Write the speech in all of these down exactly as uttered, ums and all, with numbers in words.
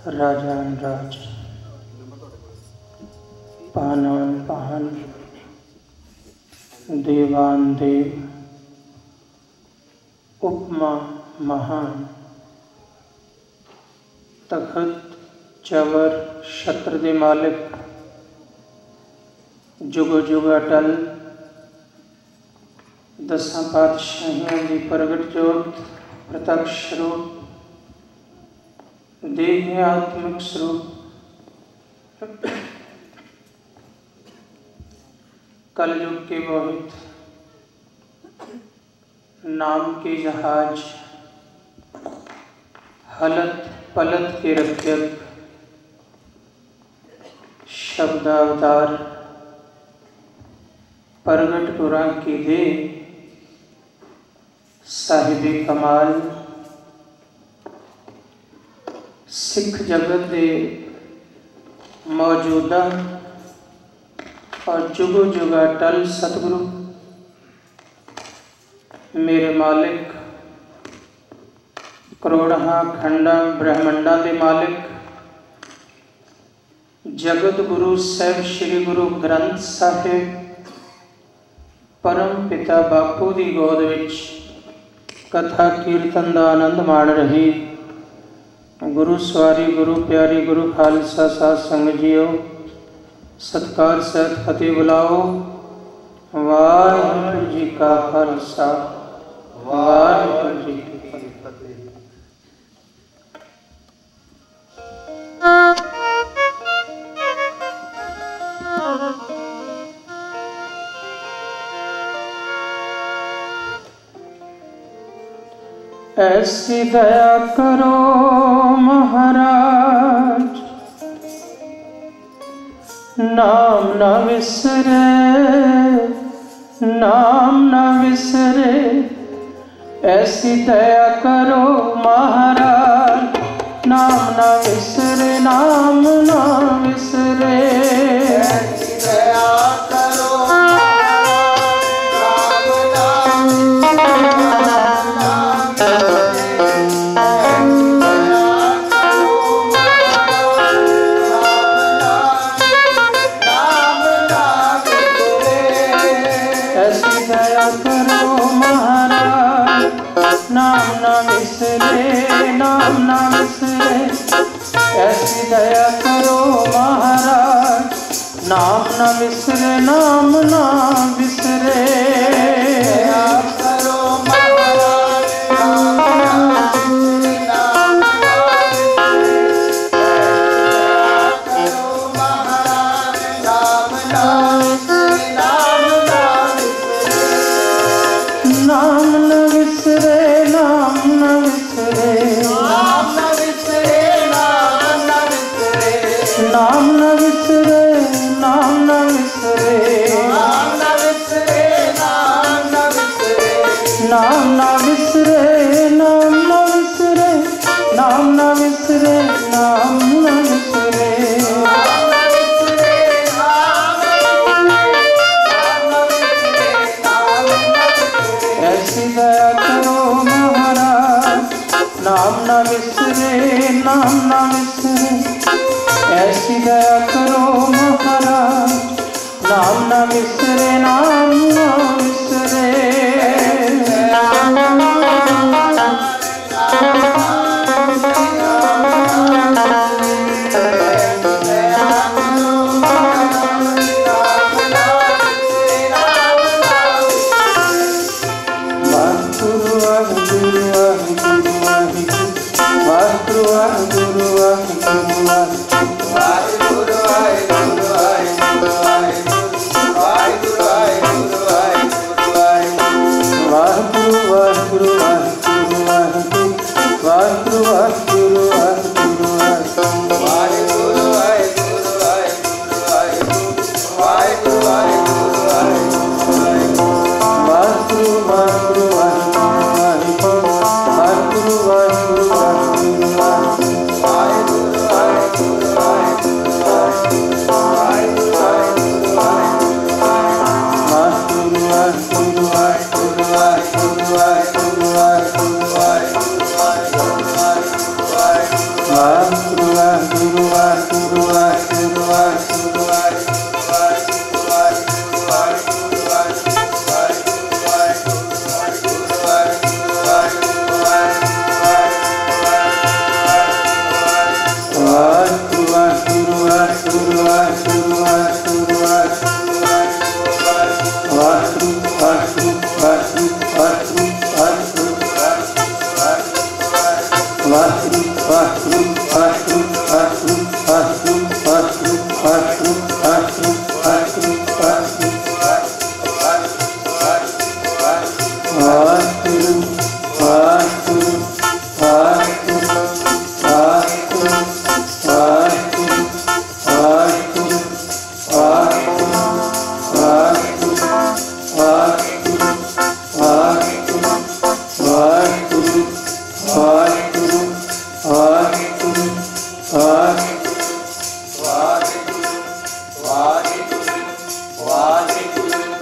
राजान राज, पानान पाहन, देवान देव, उपमा महान, तखत चवर छत्र दे मालिक, जुगो जुग अटल, दसां पातशाहियां दी प्रगट जोत, प्रत्यक्ष रूप, देह आत्मिक स्वरूप, कलयुग के मोहित, नाम के जहाज, हलत पलत के रक्षक, शब्दावतार, प्रगट कुरान की दे, साहिबे कमाल, सिख जगत दे मौजूदा और जुगो जुगा टल सतगुरु, मेरे मालिक, करोड़ा खंडा ब्रह्मंडा दे मालिक, जगत गुरु साहिब श्री गुरु ग्रंथ साहिब, परम पिता बापू दी गोद विच कथा कीर्तन दा आनंद माण रही। गुरु सवारी गुरु प्यारी गुरु खालसा साध संगत जीओ, सत्कार सहित फतेह बुलाओ। वाहिगुरू जी का खालसा, वाहिगुरू जी की फतेह। ऐसी दया करो महाराज, नाम न विसरे, नाम न विसरे। ऐसी दया करो महाराज, नाम न विसरे, नाम न विसरे। ऐसी दया करो नाम न विसरे, नाम न विसरे। ऐसी दया करो महाराज, नाम न विसरे, नाम न विसरे। दया करो महाराज, नाम न विसरे, नाम न विसरे। नाम न विसरे, नाम न विसरे, नाम न विसरे, नाम न विसरे। नाम न विसरे, नाम न विसरे, नाम न विसरे, नाम न विसरे। नाम न विसरे, नाम न विसरे, नाम न विसरे, नाम न विसरे। ऐसी दया करो महाराज, नाम न विसरे, नाम न विसरे। ऐसी दया करो महाराज, नाम न विसरे, नाम न विसरे। Bye.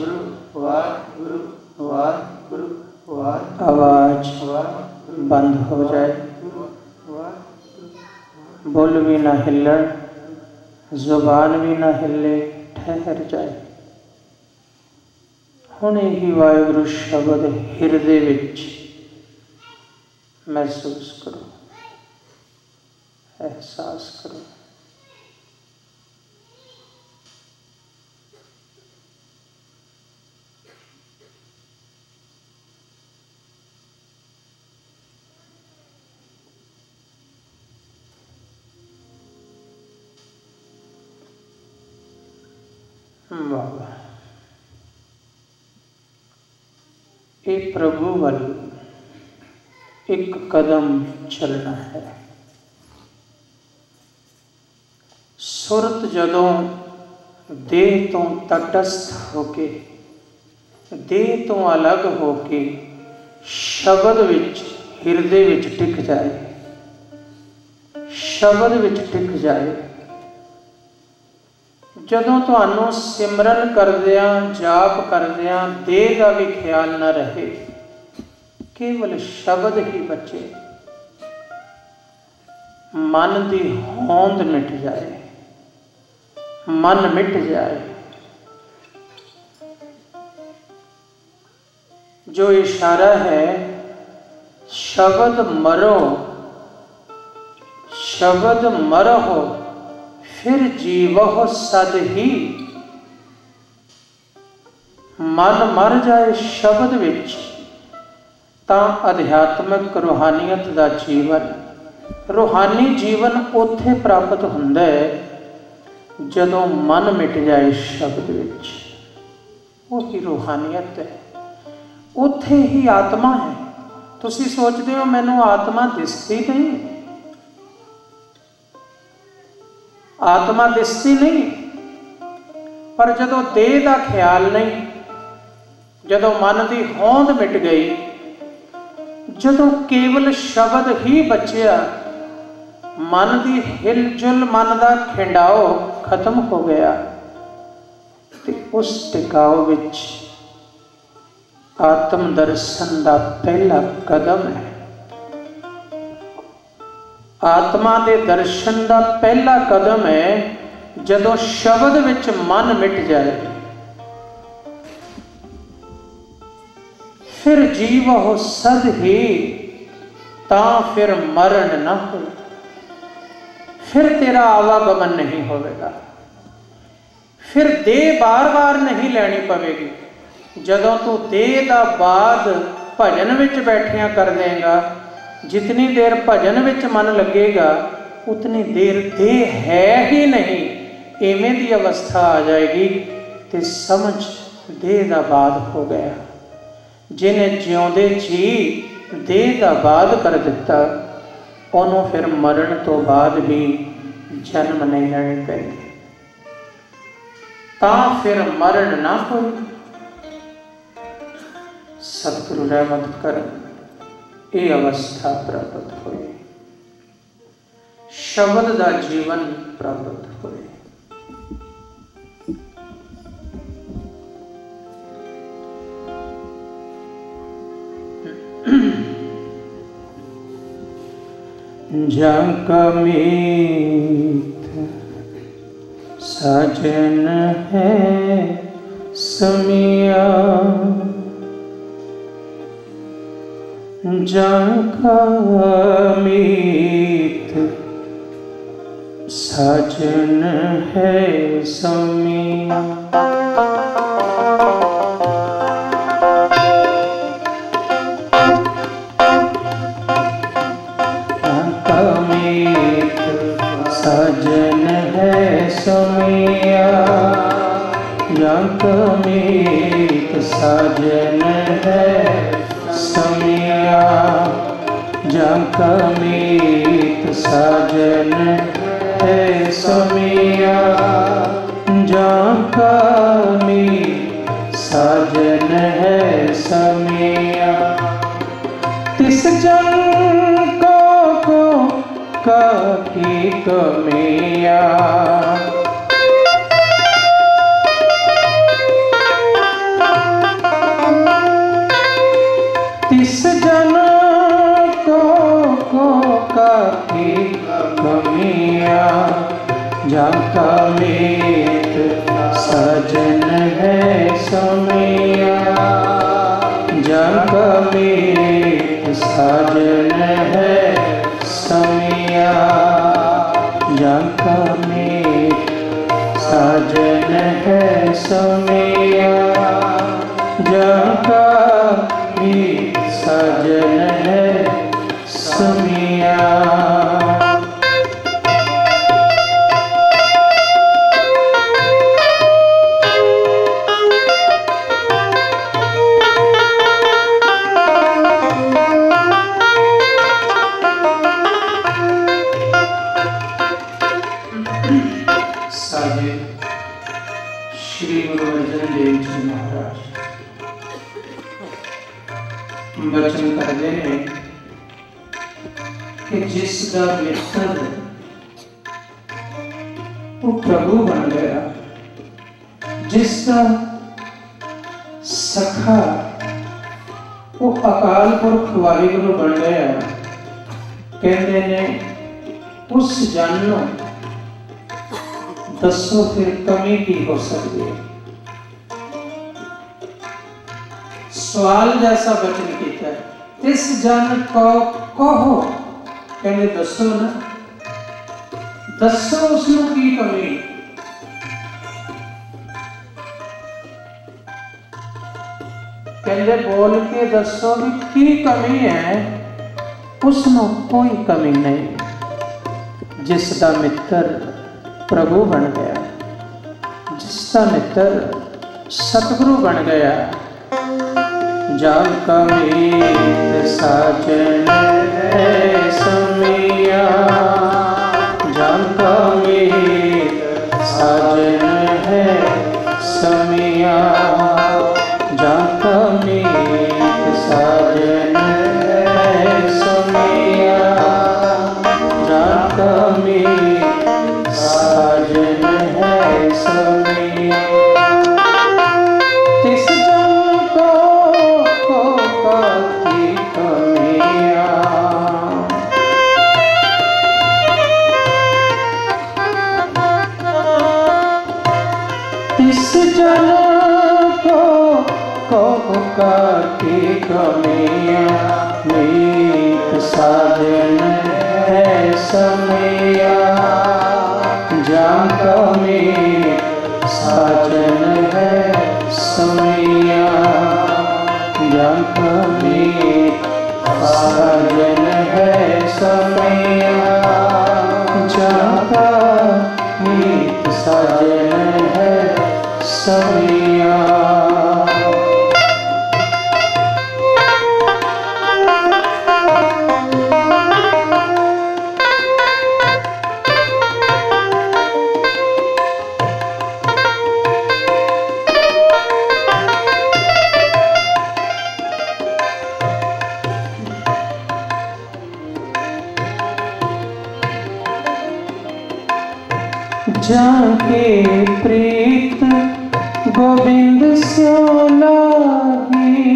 आवाज बंद हो जाए, बुल भी ना हिलन, जुबान भी ना हिले, ठहर जाए। हुण यही वाहिगुरू शब्द हिरदे विच महसूस करो, एहसास करो। बाबा ये प्रभु वाल एक कदम चलना है। सुरत जदों देह तो तटस्थ होके, देह तो अलग होके शब्द विच हिरदे विच टिक जाए, शब्द विच टिक जाए। जदों तुहानू सिमरन करदियां जाप करदियां देह का भी ख्याल न रहे, केवल शब्द ही बचे, मन की होंद मिट जाए, मन मिट जाए। जो इशारा है शब्द मरो, शब्द मरहो फिर जीवह सद ही। मन मर जाए शब्द विच तां अध्यात्मिक रूहानियत का जीवन, रूहानी जीवन उत्थे प्राप्त हुंदा है जदों मन मिट जाए शब्द विच। वही रूहानियत है, उत्थे ही आत्मा है। तुसी सोचते हो मैनू आत्मा दिसती नहीं, आत्मा दिसती नहीं, पर जदों देह का ख्याल नहीं, जदों मन की होंद मिट गई, जदों केवल शब्द ही बचिया, मन की हिलजुल, मन का खिंडाओ खत्म हो गया, तो उस टिकाव विच आत्म दर्शन का पहला कदम है। आत्मा के दर्शन का पहला कदम है जदों शब्द विच मन मिट जाए, फिर जीव हो सद ही, तां फिर मरण न हो, फिर तेरा आवागमन नहीं होगा, फिर देह बार बार नहीं लैनी पवेगी। जदों तू देह का बाद भजन विच बैठिया कर देगा, जितनी देर भजन विच मन लगेगा उतनी देर देह है ही नहीं, इवें दी अवस्था आ जाएगी तो समझ देह का बाद हो गया। जिन्हें जिउंदे जी देह का बाद कर दिता, उन्होंने फिर मरण तो बाद भी जन्म नहीं लेने पेंगे, तां फिर मरण ना हो। सतगुरु रहमत कर ये अवस्था प्राप्त होए, शब्द का जीवन प्राप्त होए। जाका मीत साजन है समिया, जाका मीत साजन है समिया। साजन है समिया, जाका मीत साजन है समिया, जाका मीत साजन है समिया, जाका मीत साजन है समिया। तिस जन को को काकी कमिया, जाका मीत सजन है समिया, जाका मीत सजन है समिया, जाका मीत सजन है समिया, जाका मीत सजन है समिया। श्री गुरु अर्जन देव जी महाराज वचन करते हैं कि जिसका मित्र वो प्रभु बन गया, जिसका सखा वो अकाल पुरख वाहिगुरु बन गया। कहते ने उस जन नूं दसो फिर कमी की हो सकती है। सवाल जैसा वचन किया, इस जन को कहो, कहने दसो ना, दसो उसनों की कमी। कहते बोल के दसो भी की कमी है, उसनों कोई कमी नहीं। जिसका मित्र प्रभु बन गया, जिसका मित्र सतगुरु बन गया। जाका मीत साजन है समिया, जाका मीत साजन है समिया, जाका मीत साजन है समिया, जाका मीत साजन है समिया। तिस जन को को काती कमिया, तिस जन को को काती कमिया। मीत साजन है समिया, जाका मीत साजन है समिया, जाका मीत साजन है समिया, जाका मीत साजन है समिया। जाके प्रीत गोविंद स्यो लागी,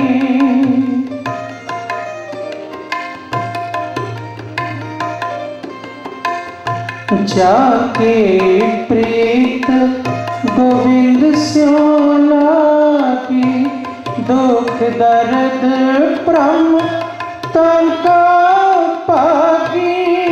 जाके प्रीत गोविंद स्यो लागी। दुख दर्द प्रम तंका पागी,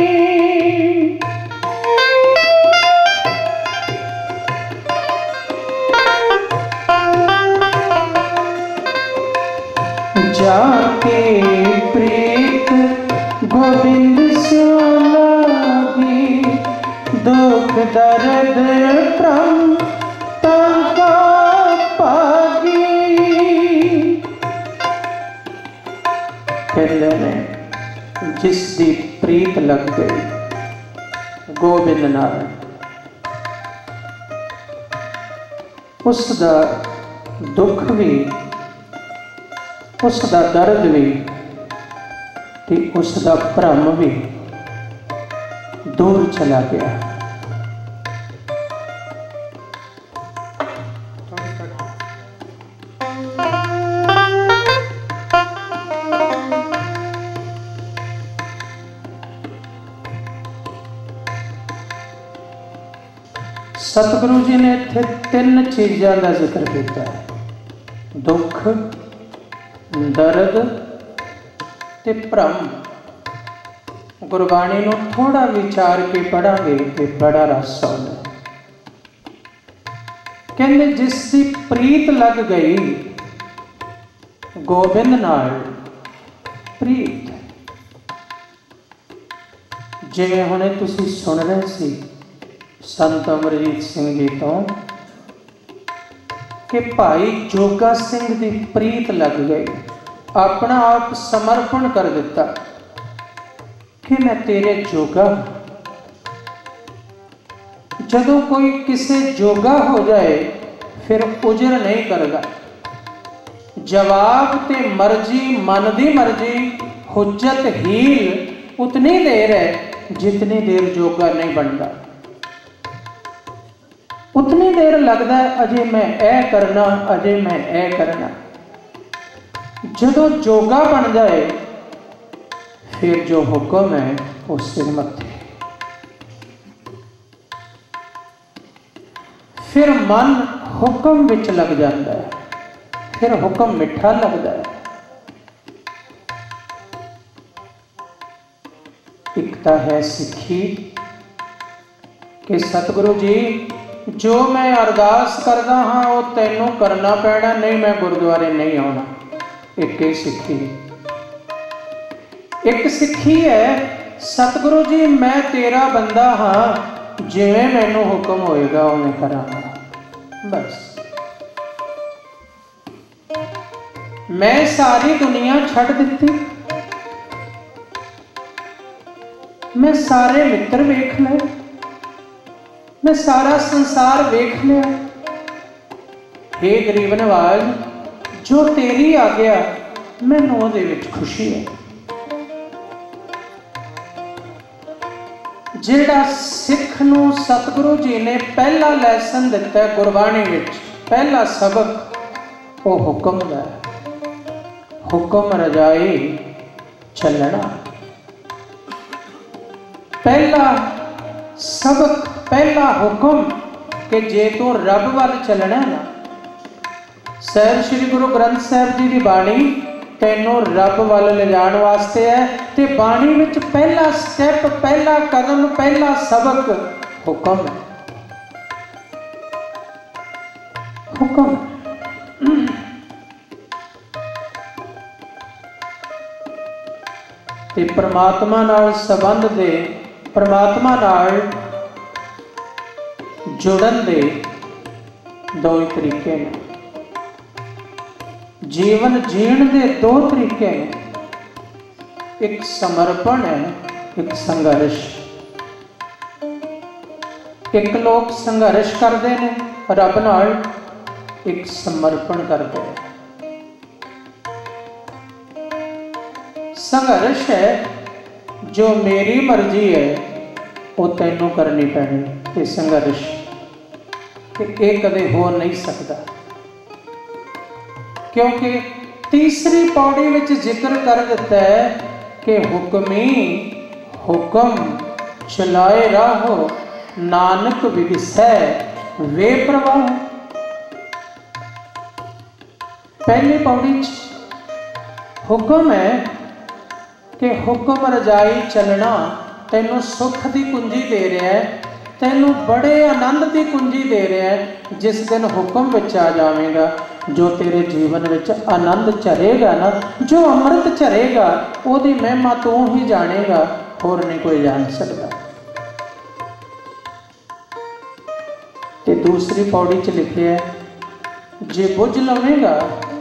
जाके प्रीत गोविंद स्यो लागी। दुख दर्द प्रम तंका पागी। कहते ने जिस दी प्रीत लग गई गोबिंद नाल, उसका दुख भी, उसका दर्द भी ते उसका भ्रम भी दूर चला गया। सतगुरु जी ने इत्थे तीन चीज़ों का जिक्र किया है, दुख, दर्द ते भ्रम। गुरबाणी नूं थोड़ा विचार के पढ़ांगे तो बड़ा रस आउंदा। कहंदे जिसकी प्रीत लग गई गोबिंद नाल प्रीत, जिवें हुणे तुसीं सुन रहे सी संत अमरजीत सिंह जी तो कि भाई जोगा सिंह की प्रीत लग गई, अपना आप समर्पण कर दिता कि मैं तेरे जोगा। जदों कोई किसी जोगा हो जाए फिर उजर नहीं करता, जवाब ते मर्जी मन की मर्जी हुज्जत हील उतनी देर है जितनी देर जोगा नहीं बनता। उतनी देर लगता है अजे मैं ए करना, अजे मैं ए करना। जदों जोगा बन जाए फिर जो हुक्म है वो सिर मत्थे, फिर मन हुक्म विच लग जाता है, फिर हुक्म मिठा लगता है। एक तो है सिੱਖੀ कि सतगुरु जी जो मैं अरदास करदा हाँ वो तैनूं करना पैना, नहीं मैं गुरुद्वारे नहीं आना। एक ही सिੱਖੀ। एक सिੱਖੀ है सतगुरु जी मैं तेरा बंदा हाँ, जिवें मैनूं हुक्म होएगा उवें करांगा। बस मैं सारी दुनिया छड़ दिती, मैं सारे मित्र वेख ले, मैं सारा संसार वेख लिया। हे गरीब नवाज जो तेरी आ गया मैनूं उहदे विच खुशी है। जिहड़ा सिख नूं सतगुरु जी ने पहला लैसन दिता है गुरबाणी विच, पहला सबक वो हुक्म दा है। हुक्म रजाई चलना, पहला सबक, पहला हुक्म कि जे तू रब वाल चलना ना, सहब श्री गुरु ग्रंथ साहिब जी की बाणी तैनों रब वाल ले जाण वास्ते है। ते बाणी विच पहला स्टैप, पहला कदम, पहला सबक हुक्म है। हुक्म ते परमात्मा नाल संबंध दे, परमात्मा नाल जुड़न दे दो ही तरीके ने। जीवन जीण दे दो तरीके हैं, एक समर्पण है, एक संघर्ष। एक लोग संघर्ष करते हैं रब नाल, एक समर्पण करते हैं। संघर्ष है जो मेरी मर्जी है वो तैनूं करनी पैनी, ये संघर्ष ये कदे हो नहीं सकता। क्योंकि तीसरी पौड़ी विच जिक्र कर दिता है कि हुक्मी हुक्म चलाए राहो, नानक विदिसै वे प्रवाह। पहली पौड़ी हुक्म है कि हुक्म रजाई चलना तैनूं सुख की कुंजी दे रहा है, तैनूं बड़े आनंद की कुंजी दे रहा है। जिस दिन हुक्म विच आ जावेगा, जो तेरे जीवन विच आनंद झरेगा ना, जो अमृत झरेगा, उसकी महिमा तू ही जानेगा, होर नहीं कोई जान सकता। ते दूसरी पौड़ी च लिखे है, जे बुझ लवेगा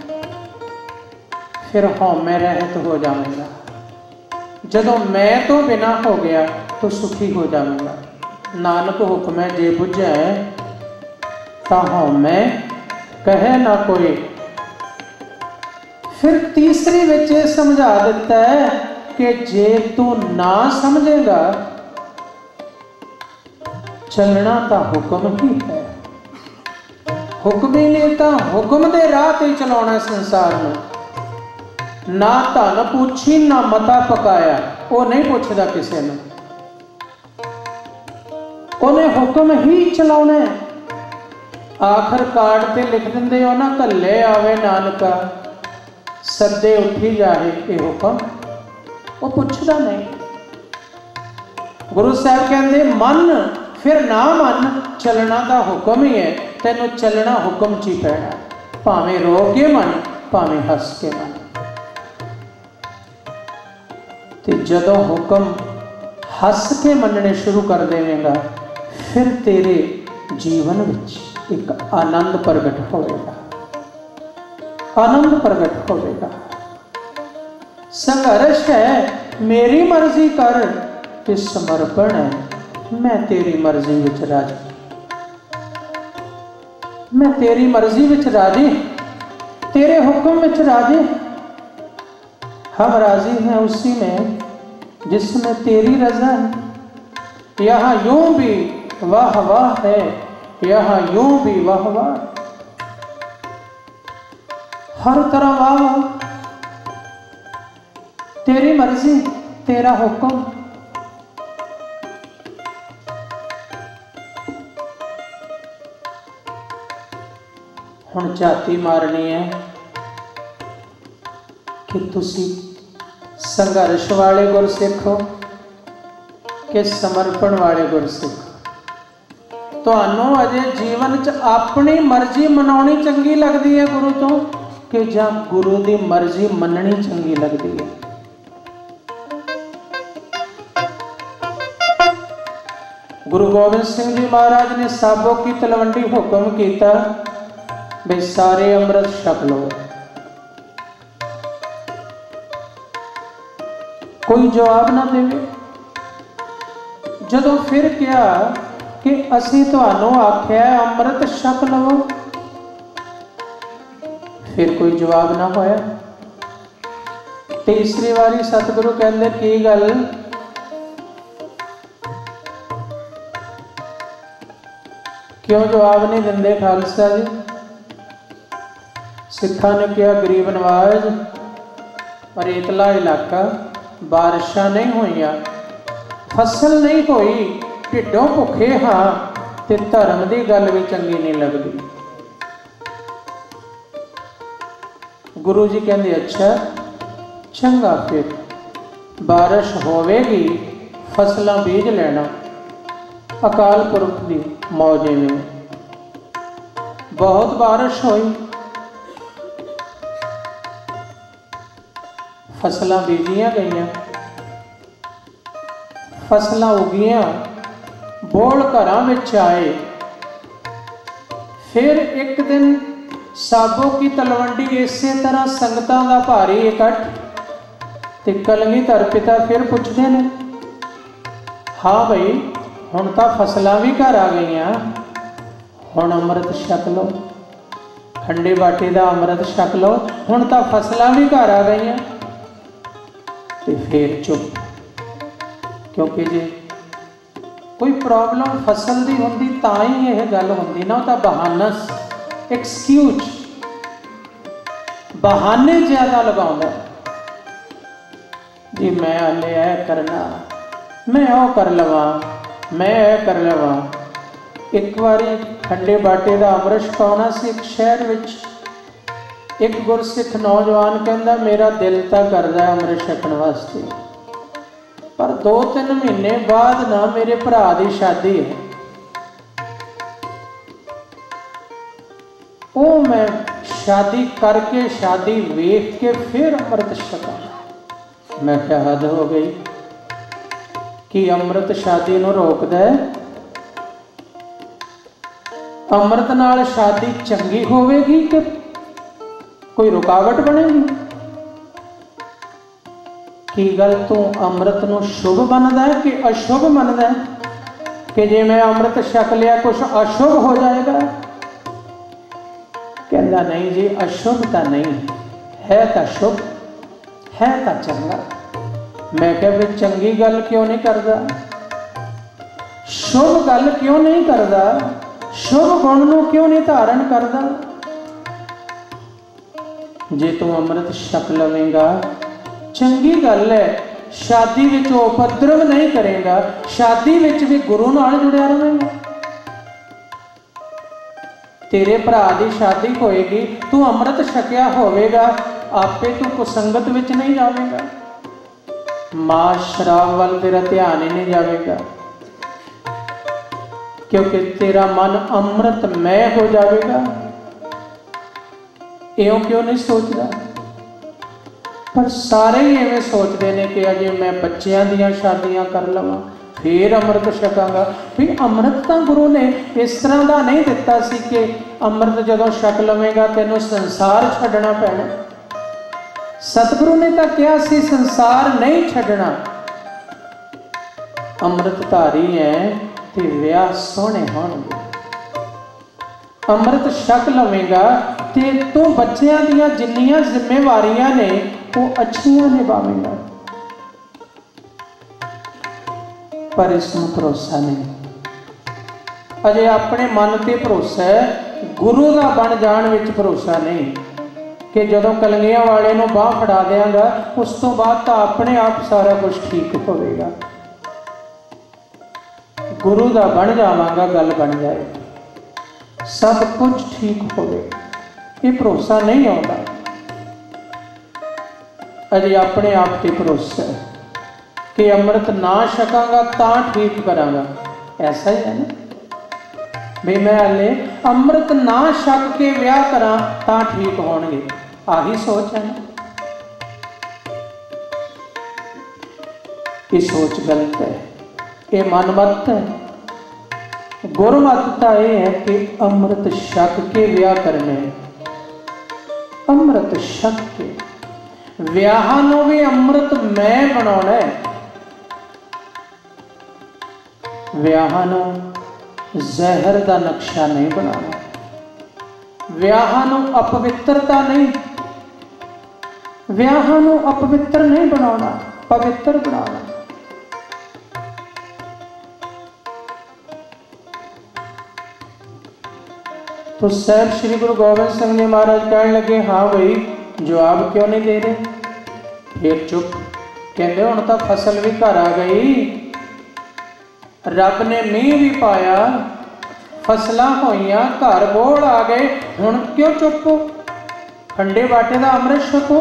फिर हौमे रहत हो जाएगा। जदों मैं तो बिना हो गया तो सुखी हो जाऊंगा। नानक हुक्म है जे बुझै ता हौमै कहे ना कोई। फिर तीसरी विच समझा दिता है कि जे तू ना समझेगा, चलना तो हुक्म ही है। हुक्मी ने तो हुक्म दे राह ते चलाउणा संसार में। ना धन पूछी ना मता पकाया, वो नहीं पूछता किसी ने, उन्हें हुक्म ही चलाना है। आखिर कार्ड ते लिख देंदे हो ना, कल्ले आवे नानका सदे उठी जाए ये हुक्म, वो पुछदा नहीं। गुरु साहब कहते मन फिर ना मन, चलना तो हुक्म ही है, तेनों चलना हुक्म च ही पैना, भावें रो के मन भावें हस के मन। ते जदों हुक्म हस के मनने शुरू कर देवेगा, फिर तेरे जीवन विच एक आनंद प्रगट होगा, आनंद प्रगट होगा। संघर्ष है मेरी मर्जी कर, ते समर्पण है मैं तेरी मर्जी विच राजी, मैं तेरी मर्जी विच राजी, तेरे हुक्म विच राजी। हम राजी हैं उसी में जिसमें तेरी रजा है। यहाँ यूं भी वाह वाह है, यहाँ यूं भी वाह वाह, हर तरह वाह वाह, तेरी मर्जी तेरा हुक्म। हुण झाती मारनी है कि तुसी संघर्ष वाले गुरसिख हो कि समर्पण वाले गुरसिख। तुहानू अजे जीवन च अपनी मर्जी मनाउणी चंगी लगती है गुरु तो, कि जां गुरु की मर्जी मननी चंगी लगती है। गुरु गोबिंद सिंह जी महाराज ने साबो की तलवंडी हुक्म किया, बे सारे अमृत छक लो। कोई जवाब ना देवे। जदों फिर क्या कि असी तुहानू आख्या अमृत छक लवो, फिर कोई जवाब ना होया। तीसरी बारी सतगुरु कहंदे की गल, क्यों जवाब नहीं दिंदे खालसा जी? सिखा ने कहा गरीब नवाज, रेतला इलाका, बारिशां नहीं होइयां, फसल नहीं होई, ढिडों भुखे हाँ, ते धर्म की गल भी चंगी नहीं लगती। गुरु जी कहते अच्छा चंगा, फिर बारिश होवेगी, फसलां बीज लेना, अकाल पुरख की मौज में। बहुत बारिश हुई, फसलां बीजियां गईयां, फसलां उगियां, बोल घरां विच आए। फिर एक दिन साबो की तलवंडी इसे तरह संगतां दा भारी इकट्ठ, ते कलगीधर पिता फिर पुछदे ने, हाँ बई हुण तां फसलां भी घर आ गईयां, हुण अमृत छक लो, खंडे बाटे दा अमृत छक लो, हुण तां फसलां भी घर आ गईयां। ते फिर चुप, क्योंकि जे कोई प्रॉब्लम फसल की होंदी तां ही यह गल होंदी ना, तो बहाना एक्सक्यूज बहाने ज्यादा लगाउंदा जी, मैं हले ऐ करना, मैं ओ कर लवां, मैं ऐ कर लवां। एक बारी खंडे बाटे का अमृत छकाउणा सी एक शहर विच, एक गुरसिख नौजवान कहता मेरा दिल तो करता अमृत छकण वास्ते, पर दो तीन महीने बाद ना मेरे भरा की शादी है, वो मैं शादी करके शादी वेख के फिर अमृत छका। मैं क्या हद हो गई कि अमृत शादी नूं रोकदा है? अमृत नाल शादी चंगी होवेगी कि कोई रुकावट बनेगी? की गल तू अमृत नूं शुभ मनदा है कि अशुभ मनदा है, कि जे मैं अमृत छक लिया कुछ अशुभ हो जाएगा? कहता नहीं जी, अशुभ तो नहीं है, तो शुभ है, तो चंगा। मैं क्या फिर चंगी गल क्यों नहीं करदा, शुभ गल क्यों नहीं करदा, शुभ गुण नूं क्यों नहीं धारण करदा? जे तू अमृत छक लवेगा चंगी गल है, शादी विच उपद्रव नहीं करेगा, शादी विच भी गुरु नाल जुड़िया रहेगा, तेरे भरा की शादी होएगी, तू अमृत छकिया होवेगा, आपे तू कुसंगत विच नहीं जावेगा, मां शराब वाल तेरा ध्यान ही नहीं जाएगा, क्योंकि तेरा मन अमृतमय हो जाएगा। इयों क्यों नहीं सोचता? पर सारे ही इवें सोचते हैं कि अजे मैं बच्चों दियां शादियां कर लवां फिर अमृत छकांगा। भी अमृत तो गुरु ने इस तरह का नहीं दिता सी कि अमृत जदों छक लवेगा तैनूं संसार छड्डना पैना। सतगुरु ने तो कहा सी संसार नहीं छड्डना, अमृतधारी है ते विआह सोहणे होणगे। अमृत छक लवेगा ते तू बच्चों दियां जिन्नियां जिम्मेवारियां ने वो अच्छियां निभावेगा। पर इसमें भरोसा नहीं, अजे अपने मन ते भरोसा है, गुरु का बन जाण विच भरोसा नहीं कि जदों कलंगियां वाले नूं बाह फड़ा देंगा उस तो बाद तो अपने आप सारा कुछ ठीक होवेगा। गुरु का बन जावांगा गल बन जाएगी, सब कुछ ठीक होवेगा। ये भरोसा नहीं आता, अजे अपने आप ते भरोसा है कि अमृत ना छकांगा तां ठीक करांगा। ऐसा ही है ना भी मैं हले अमृत ना छक के विआह करा तां ठीक होणगे, आही सोच है ना। ये सोच गलत है, ये मनमत है। गुरमत यह है कि अमृत छक के विआह करने, अमृत छक के विआह नूं भी अमृत मैं बनाउणा है। विआह नूं जहर का नक्शा नहीं बनाना, विआह नूं अपवित्रता नहीं, विआह नूं अपवित्र नहीं बनाना, पवित्र बनाना। तो साहब श्री गुरु गोबिंद सिंह जी महाराज कहने लगे, हाँ भाई जवाब क्यों नहीं दे रहे? फिर चुप, कहते हुण तो फसल भी घर आ गई, रब ने मीह भी पाया, फसलां होईयां, घर बोल आ गए, हुण क्यों चुप हो? ठंडे बाटे का अमृत छको।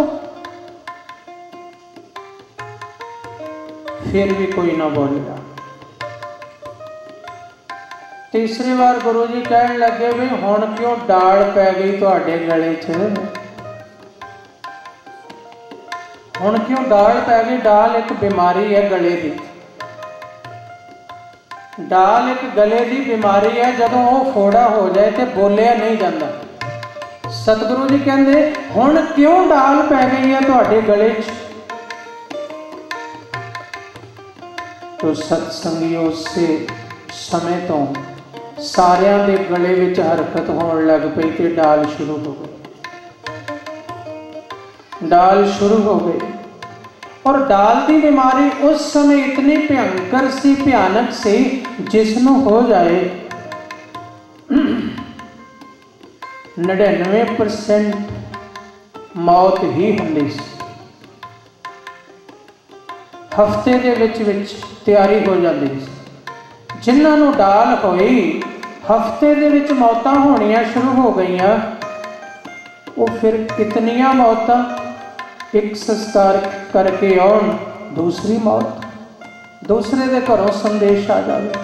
फिर भी कोई ना बोलेगा। तीसरी बार गुरु जी कहन लगे भी हुण क्यों डाल पै गई तुहाडे गले च? हुण क्यों डाल पै गई? डाल एक बीमारी है गले की, डाल एक गले की बीमारी है, जदों वो फोड़ा हो जाए तो बोलिया नहीं जाता। सतगुरु जी कहते हुण क्यों डाल पै गई है तुहाडे गले च? तो सत्संगियों से समय तो सारियां दे गले विच हरकत होण लग पई ते डाल शुरू हो गई, डाल शुरू हो गई। और डाल की बीमारी उस समय इतनी भयंकर सी, भयानक सी, जिसनों हो जाए नड़िनवे परसेंट मौत ही होंदी सी। हफ्ते दे विच विच तैयारी हो जाती सी। जिन्हां नूं डाल होई हफ्ते दे विच मौतां होणियां शुरू हो गईयां। वो फिर कितनियां मौतां, एक संस्कार करके आउण, दूसरी मौत, दूसरे दे घरों संदेश आ जाए,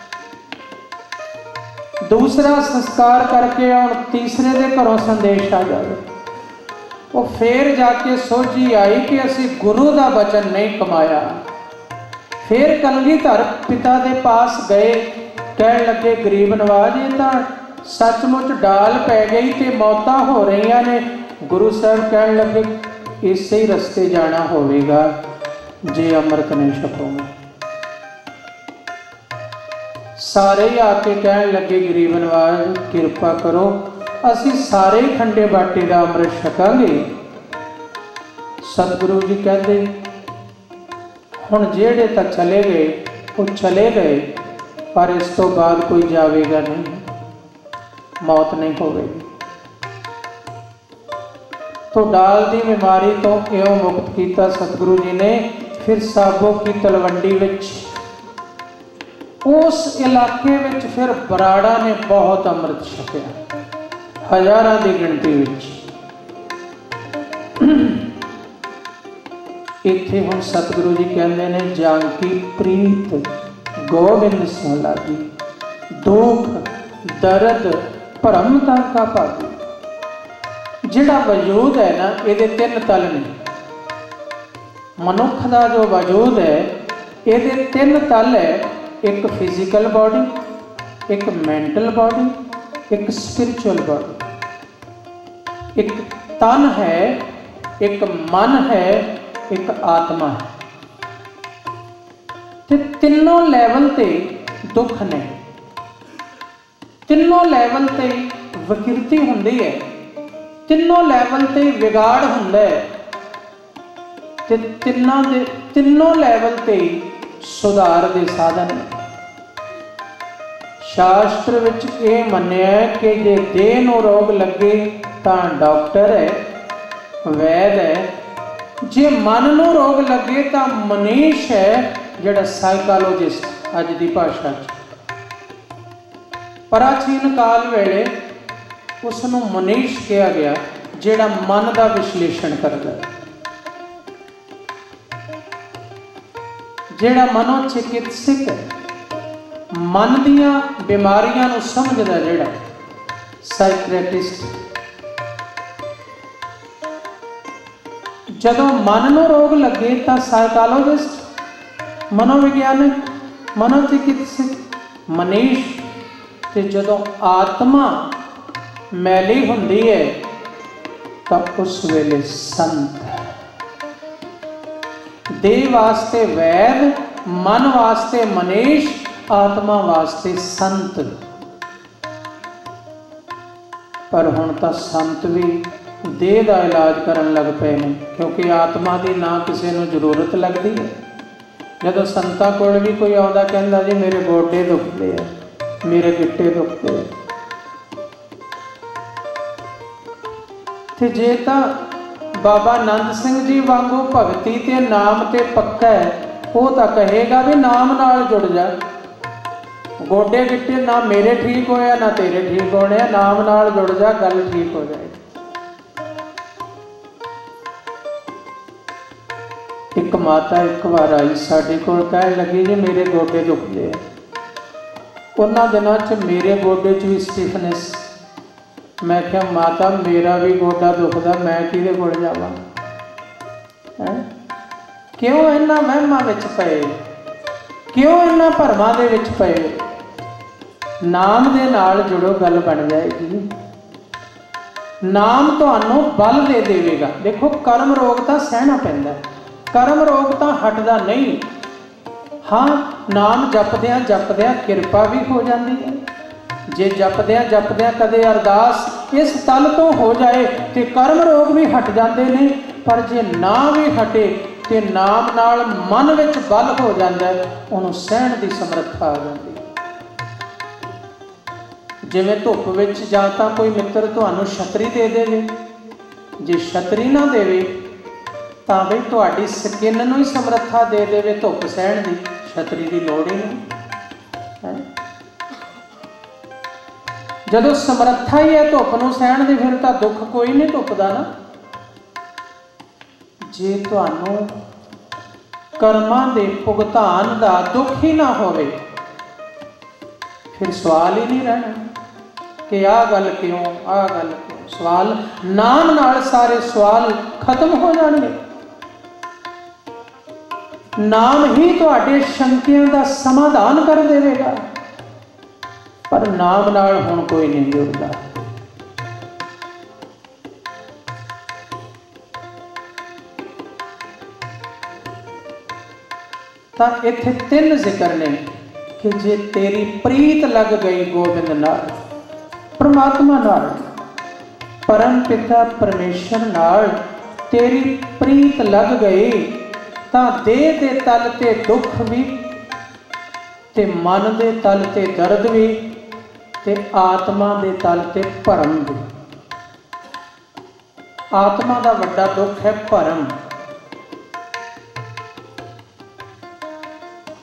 दूसरा संस्कार करके आउण, तीसरे दे घरों संदेश आ जाए। वो फिर जाके सोझी आई कि असी गुरु का वचन नहीं कमाया। फिर कलगीधर पिता के पास गए, कह लगे गरीब नवाज ये तो सचमुच डाल पै गई तो मौतां हो रही ने। गुरु साहब कह लगे इसे ही रस्ते जाना होवेगा जे अमृत नहीं छकोगे। सारे ही आके कह लगे गरीब नवाज कृपा करो, असी सारे ही खंडे बाटे का अमृत छकांगे। सतगुरु जी कहते हुण जेड़े तो चले गए वो चले गए, पर इस तो बाद कोई जावेगा नहीं, मौत नहीं होगी। तो डाल की बीमारी तो इयों मुक्त किया सतगुरु जी ने। फिर साबो की तलवंडी विच उस इलाके विच फिर बराड़ा ने बहुत अमृत छकिया। हजारां की गिणती विच। इत्थे हुण सतगुरु जी कहते हैं जानकी प्रीत गोबिंद सिंह लागी, दुख दर्द भरम का भागी। जिहड़ा वजूद है ना, ये तीन तल ने। मनुख का जो वजूद है ये तीन तल है, एक फिजिकल बॉडी, एक मैंटल बॉडी, एक स्पिरिचुअल बॉडी। एक तन है, एक मन है, एक आत्मा है। ते तीनों लैवल ते दुख ने, तीनों लैवल ते विकृति हुंदी है, तीनों लैवल ते विगाड़ हुंदा है, ते तिन्नां दे तीनों लैवल ते सुधार दे साधन ने। शास्त्र विच ये मन्निया कि जे देह नूं रोग लगे तां डॉक्टर है, वैद है। जे मन नूं रोग लगे तां मनीष है, जिहड़ा साइकोलॉजिस्ट अज दी भाषा च। प्राचीन काल वेले उसनूं मनीष कहा गया, जिहड़ा मन का विश्लेषण करदा है, जिहड़ा मनोचिकित्सक है, मन दीयां बीमारियां नूं समझदा, जिहड़ा साइकियाट्रिस्ट। जदों मन नूं रोग लगे तां साइकोलॉजिस्ट, मनोविज्ञानक, मनोचिकित्सक, मनीष। ते जदों आत्मा मैली हुंदी है तां उस वेले संत। देह वास्ते वैद, मन वास्ते मनीष, आत्मा वास्ते संत। पर हुण तां संत भी देह का इलाज करन लग पे ने, क्योंकि आत्मा की ना किसी नूं जरूरत लगती है। जदों संतां कोल भी कोई आउंदा कहंदा जी मेरे गोडे दुखदे आ, मेरे गिट्टे दुखदे आ, ते जे तां बाबा नंद सिंह जी वांगू भगती ते नाम ते पक्का है, वो तो कहेगा भी नाम नाल जुड़ जा। गोडे गिट्टे ना मेरे ठीक होया ना तेरे ठीक होने, नाम नाल जुड़ जा, गल ठीक हो जाएगी। एक माता एक बार आई साडे कोल, कहन लगी जी मेरे गोडे दुखदे आ। उन्हां दिनां च मेरे गोडे च भी स्टिफनेस। मैं क्या माता मेरा भी गोडा दुखदा, मैं किहदे कोल जावां? क्यों इन्हां वहमां विच पए, क्यों इन्हां भरमां दे विच पए? नाम दे नाल जुड़ो, गल बन जाएगी। नाम तुहानूं बल दे देवेगा। देखो कर्म रोग तां सहना पैंदा, कर्म रोग तां हटदा नहीं। हाँ, नाम जपदियां जपदियां किरपा भी हो जाती है। जे जपदियां जपदियां कदे अरदास इस तल तो हो जाए तो कर्म रोग भी हट जाते हैं। पर जे ना भी हटे तो नाम नाल मन विच बल हो जाता है, उन्होंने सहन की समर्था आ जाती है। जिवें धुप विच जां तां कोई मित्र तुहानूं छतरी दे देवे, जे छतरी ना देवे तां बई तुहाडी स्किन नूं ही समर्था दे देवे धुप सहन की, छतरी की लोड़ ही नहीं। जदों समर्था ही है धुप नूं सहन दी, फिर तां दुख कोई नहीं धुप दा ना। जे तुहानूं कर्मां दे भुगतान दा दुख ही ना होवे, फिर सवाल ही नहीं रहना कि आ गल क्यों, आ गल क्यों। सवाल नाम नाल सारे सवाल खत्म हो जाणगे। नाम ही तुहाडे शंकियां दा समाधान कर देवेगा। पर नाम नाल हुण कोई नहीं जुड़दा। तां इत्थे तीन जिक्र ने कि जे तेरी प्रीत लग गई गोबिंद नाल, परमात्मा नाल, परम पिता परमेश्वर नाल तेरी प्रीत लग गई तां देह दे तल ते दुख भी, ते मन दे तल ते दर्द भी, ते आत्मा दे तल ते भरम भी। आत्मा का वड्डा दुख है भरम।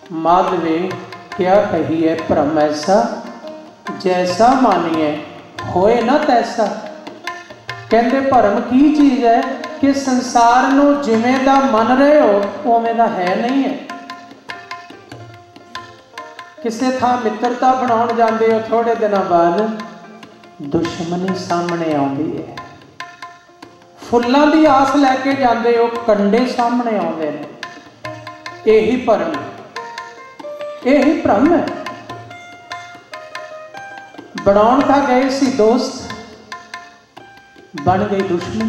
माधवे क्या कही है, भ्रम ऐसा जैसा मानिए होए ना तैसा। कहते भरम की चीज़ है कि संसार नूं जिवें दा मन रहे हो उवें दा है नहीं है। किसी थां मित्रता बनाउण जांदे हो, थोड़े दिनों बाद दुश्मनी सामने आउंदी है। फुल्लां दी आस लैके जांदे हो, कंडे सामने आउंदे ने। यही भरम, यही भ्रम है। बनाउण तां गए सी दोस्त, बन गई दुश्मन।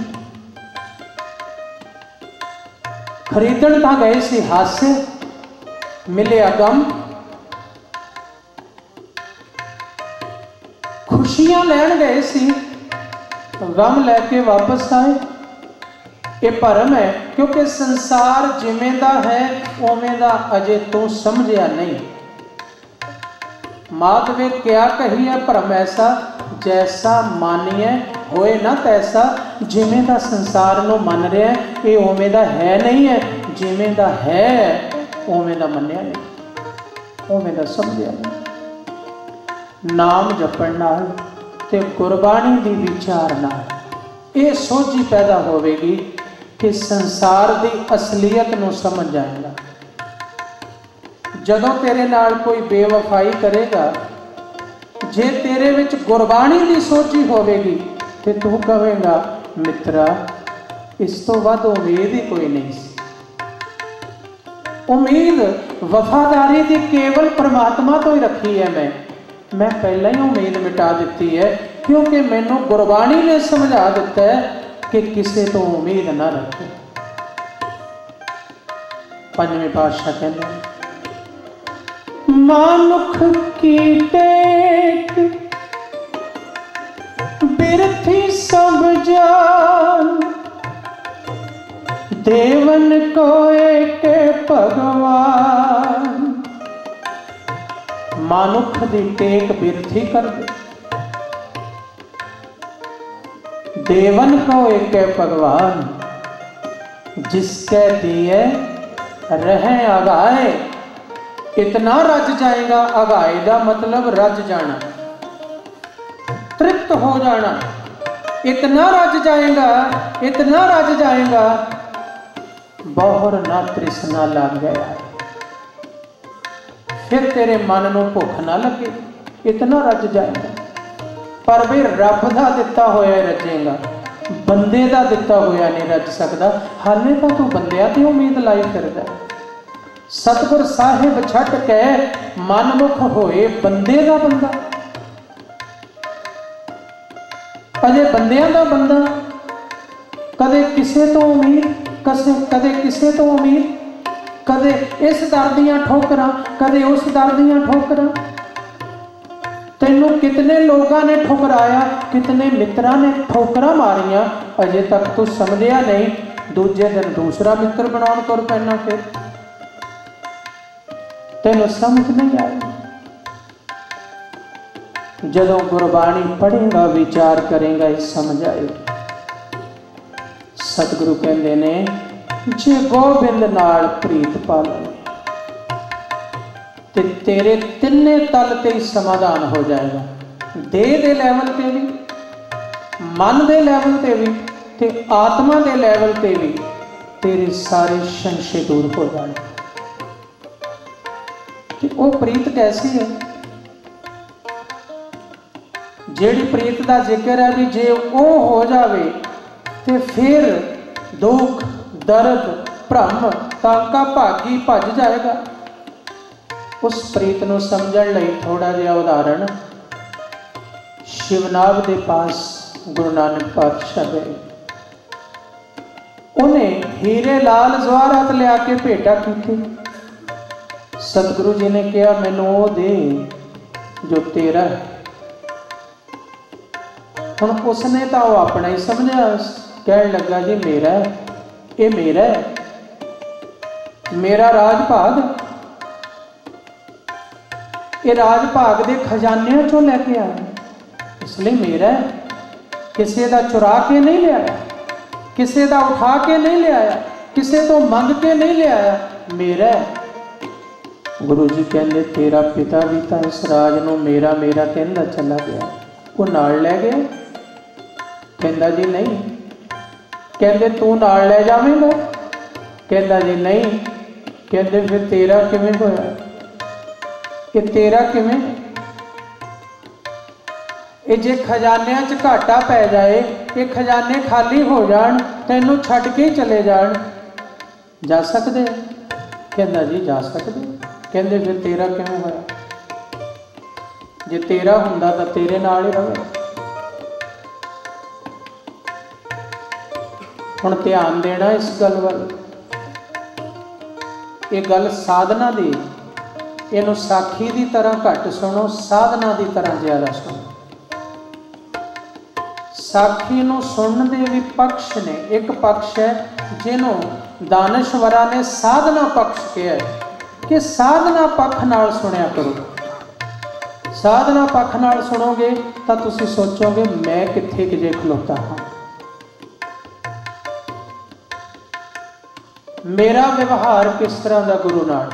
खरीदण तां गए सी हास्य, मिले गम। खुशियां लैण गए सी, गम लैके वापस आए। ये भरम है, क्योंकि संसार जिवें दा है उवें दा अजे तू समझिया नहीं। माधवे क्या कही है, भरम ऐसा जैसा मानिए होए ना तैसा। जिवें दा संसार नूं मन रहा है, ये उवें दा है नहीं है। जिवें दा है उवें दा मन्निया नहीं, उवें दा समझिया नहीं। नाम जपण नाल ते गुरबाणी दी विचार नाल ये सोझी पैदा होवेगी कि संसार दी असलीयत नूं समझ जाएगा। जदों तेरे नाल कोई बेवफाई करेगा, जे तेरे विच गुरबाणी दी सोची होवेगी ते तू कहेगा मित्रा इस तो वध उम्मीद ही कोई नहीं सी। उम्मीद वफादारी दी केवल परमात्मा तो ही रखी है। मैं मैं पहले ही उम्मीद मिटा दी है, क्योंकि मैनू गुरबाणी ने समझा दिता है कि किसी तो उम्मीद ना रखे। पंजवें पातशाह कहते मानुख की टेक बिरथी सब जान, देवन को एक भगवान। मानुख दी टेक बिरथी कर दे, देवन को एक भगवान। जिसके दिए रहे आगाए, इतना रज जाएगा। आगाए का मतलब रज जाना, तृप्त हो जाना। इतना रज जाएगा, इतना रज जाएगा, बहुर ना तृष्णा लग गया। फिर तेरे मन को भुख ना लगे, इतना रज जाएगा। पर भी रब का दिता होया रजेगा, बंदे का दिता होया नहीं रज सकता। हाले तो तू बंदियां ते उम्मीद लाई फिरदा। सतगुर साहिब छट के मनमुख होए बंदे का बंदा। अजे बंदियां का बंदा, कदे किसे तो उम्मीद, कसे कदे किसे तो उम्मीद, कदे इस दर दियां ठोकरां, कदे उस दर दियां ठोकरां। तेनों कितने लोगों ने ठुकराया, कितने मित्रा ने ठोकरां मारियां, अजे तक तू समझिया नहीं। दूजे दिन दूसरा मित्र बनाउण तुर पैना, फिर तेनों समझ नहीं आई। जदों गुरबाणी पढ़ेगा, विचार करेगा, समझ आए। सतगुरु कहते ने जे गोबिंद नाल प्रीत पालो ते तेरे तिन्ने तल ते ही समाधान हो जाएगा। देह दे लैवल ते भी, मन दे लैवल ते भी, ते आत्मा दे लैवल ते भी तेरे सारे संशय दूर हो जाने। कि वो प्रीत कैसी है, जेड़ी प्रीत का जिक्र है भी जे वो हो जावे ते फिर दुख दर्द भ्रम तांका भागी भज जाएगा। उस प्रीत को समझण लई थोड़ा जिहा उदाहरण शिवनाभ के पास गुरु नानक पातशाह गए। उन्हें हीरे लाल जवाहरात लिया के भेटा की। सतगुरु जी ने कहा मैनू वो दे जो तेरा है। हुण उसने तो अपना ही समझा, कहने लगा जी मेरा है, ये मेरा है, मेरा राज भाग, ये राज भाग के खजानिया चों लैके आया, इसलिए मेरा है। किसी का चुरा के नहीं लिया, किसी का उठा के नहीं लिया, किसी तो मंग के नहीं लिया, मेरा है। गुरु जी कहते तेरा पिता भी तो इस राज नूं मेरा मेरा कहता चला गया, वो नाल लै गया? कहंदा जी नहीं। कहंदे तू नाल लै जावेंगा? कहंदा जी नहीं। कहंदे फिर तेरा किवें होया? कि तेरा किवें? ये जे खजानियां च घाटा पै जाए, ये खजाने खाली हो जान, तैनू छड्ड के चले जान, जा सकदे? कहंदा जी जा सकदे। कहंदे फिर तेरा किवें होया? जे तेरा हुंदा तां तेरे नाल ही रवे। हुण ध्यान देना इस गल वल। ये गल साधना दी, इहनूं साखी दी तरह घट सुनो, साधना दी तरह ज़्यादा सुनो। साखी नूं सुनन दे भी पक्ष ने। एक पक्ष है जिन्हों दानश्वरा ने साधना पक्ष कहा कि साधना पक्ष नाल सुनिया करो। साधना पक्ष नाल सुनोगे तो तुसी सोचोगे मैं कित्थे किजे खलोता हाँ, मेरा व्यवहार किस तरह का गुरु नाल।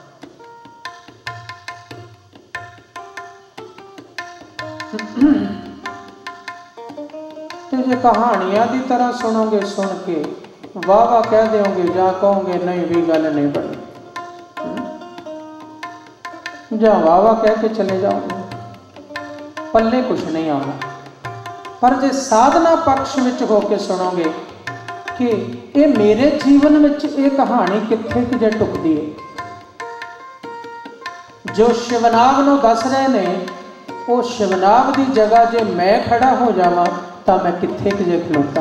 तो जे कहानियां की तरह सुनोगे, सुन के वाह वाह कह दोगे, जा कहोगे नहीं भी गल नहीं बनी, जा वाह वाह कह के चले जाओगे, पल्ले कुछ नहीं आना। पर जे साधना पक्ष में होकर सुनोगे कि ये मेरे जीवन में ये कहानी कित्थे किजे टुकदी है, जो शिवनाग नूं दस रहे ने वो शिवनाग की जगह जे मैं खड़ा हो जावां तो मैं कित्थे किजे खलोता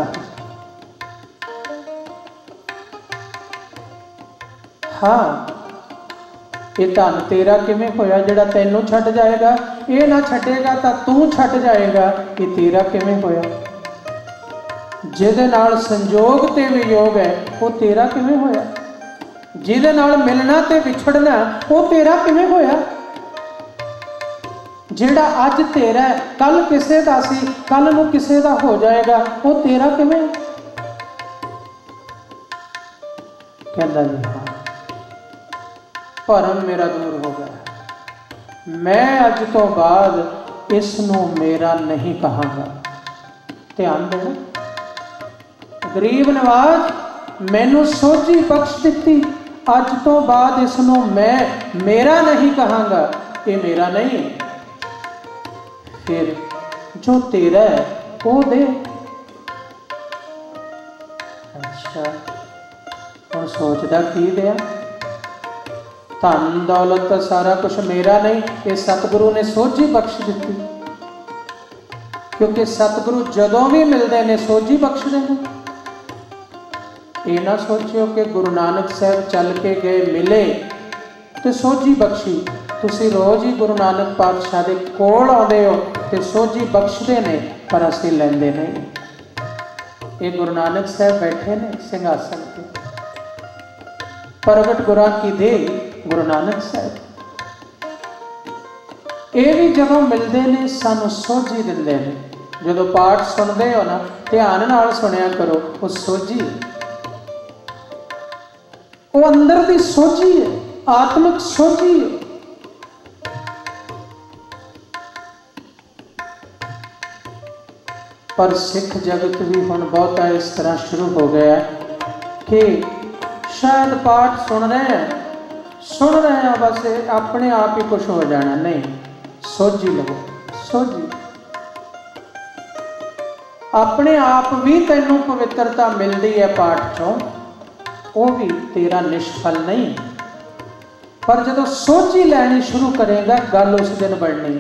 हाँ। ये धन तेरा किवें होया जिहड़ा तैनूं छड्ड जाएगा, ये ना छड्डेगा तो तू छड्ड जाएगा, ये तेरा किवें होया। जिहदे नाल संजोग ते वियोग है वो तेरा किवें होया। जिहदे नाल मिलना ते विछड़ना वो तेरा किवें होया। जिहड़ा अज तेरा है कल किसे दा सी, कल नूं किसे दा हो जाएगा, वो तेरा किवें। कहंदा जी हाँ, भरम मेरा दूर हो गया, मैं अज तो बाद इसनूं मेरा नहीं कहांगा। ध्यान देना, गरीब नवाज मैनू सोझी बख्श दिती, अज तो बाद इसनूं मैं मेरा नहीं कहांगा, ये मेरा नहीं। फिर जो तेरा है वो दे। अच्छा हुण सोचदा की दिया, धन दौलत सारा कुछ मेरा नहीं, ये सतगुरु ने सोझी बख्श दी। क्योंकि सतगुरु जदों भी मिलते हैं सोझी बख्शते हैं। ये ना सोचियो कि गुरु नानक साहब चल के गए मिले तो सोझी बख्शी। तुसी रोज़ ही गुरु नानक पातशाह के कोल आते हो तो सोझी बख्शते ने, पर असीं लैंदे नहीं। ये गुरु नानक साहब बैठे ने सिंघासन पे, प्रगट गुरां की दे गुरु नानक साहब, ये भी जदों मिलते हैं सानू सोझी दिंदे ने। जदों पाठ सुनते हो ना ध्यान नाल सुनिया करो, वो सोझी वो अंदर की सोझी है, आत्मिक सोझी है। पर सिख जगत भी हुण बहुता इस तरह शुरू हो गया कि शायद पाठ सुन रहे हैं सुन रहे हैं बस अपने आप ही कुछ हो जाना। नहीं, सोझी लो, सोझी अपने आप भी तैनूं पवित्रता मिलती है पाठ चों, वो भी तेरा निष्फल नहीं। पर जदों सोझी लैनी शुरू करेगा गल उस दिन बढ़नी।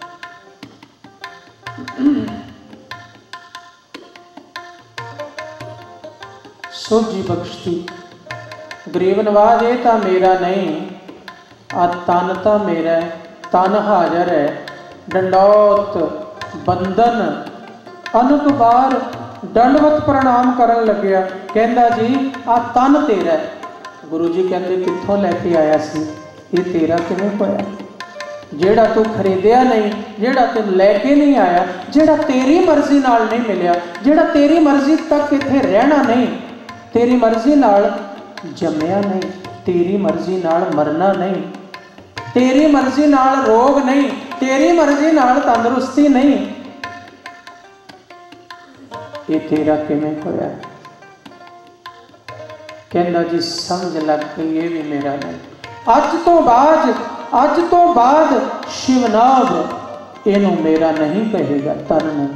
सोझी बख्शती गरीब नवाज, ये तो मेरा नहीं, आ तन तो मेरा है, तन हाजर है, डंडौत बंधन अनक बार दंडवत प्रणाम करन लग्या। कहंदा जी आ तन तेरा है। गुरु जी कहते कित्थों लैके आया सी, ये तेरा किवें होया। जेड़ा तू खरीदिया नहीं, जेड़ा तू लैके नहीं आया, जेड़ा तेरी मर्जी नाल नहीं मिलिया, जेड़ा तेरी मर्जी तक इत्थे रहना नहीं, तेरी मर्जी नाल जम्मिया नहीं, तेरी मर्जी नाल मरना नहीं, तेरी मर्जी नाल रोग नहीं, तेरी मर्जी नाल तंदुरुस्ती नहीं, ये तेरा किवें होया? कहंदा जी समझ लग गई ये भी मेरा नहीं। अज तो बाद अज तो बाद शिवनाथ इनू मेरा नहीं कहेगा। तन में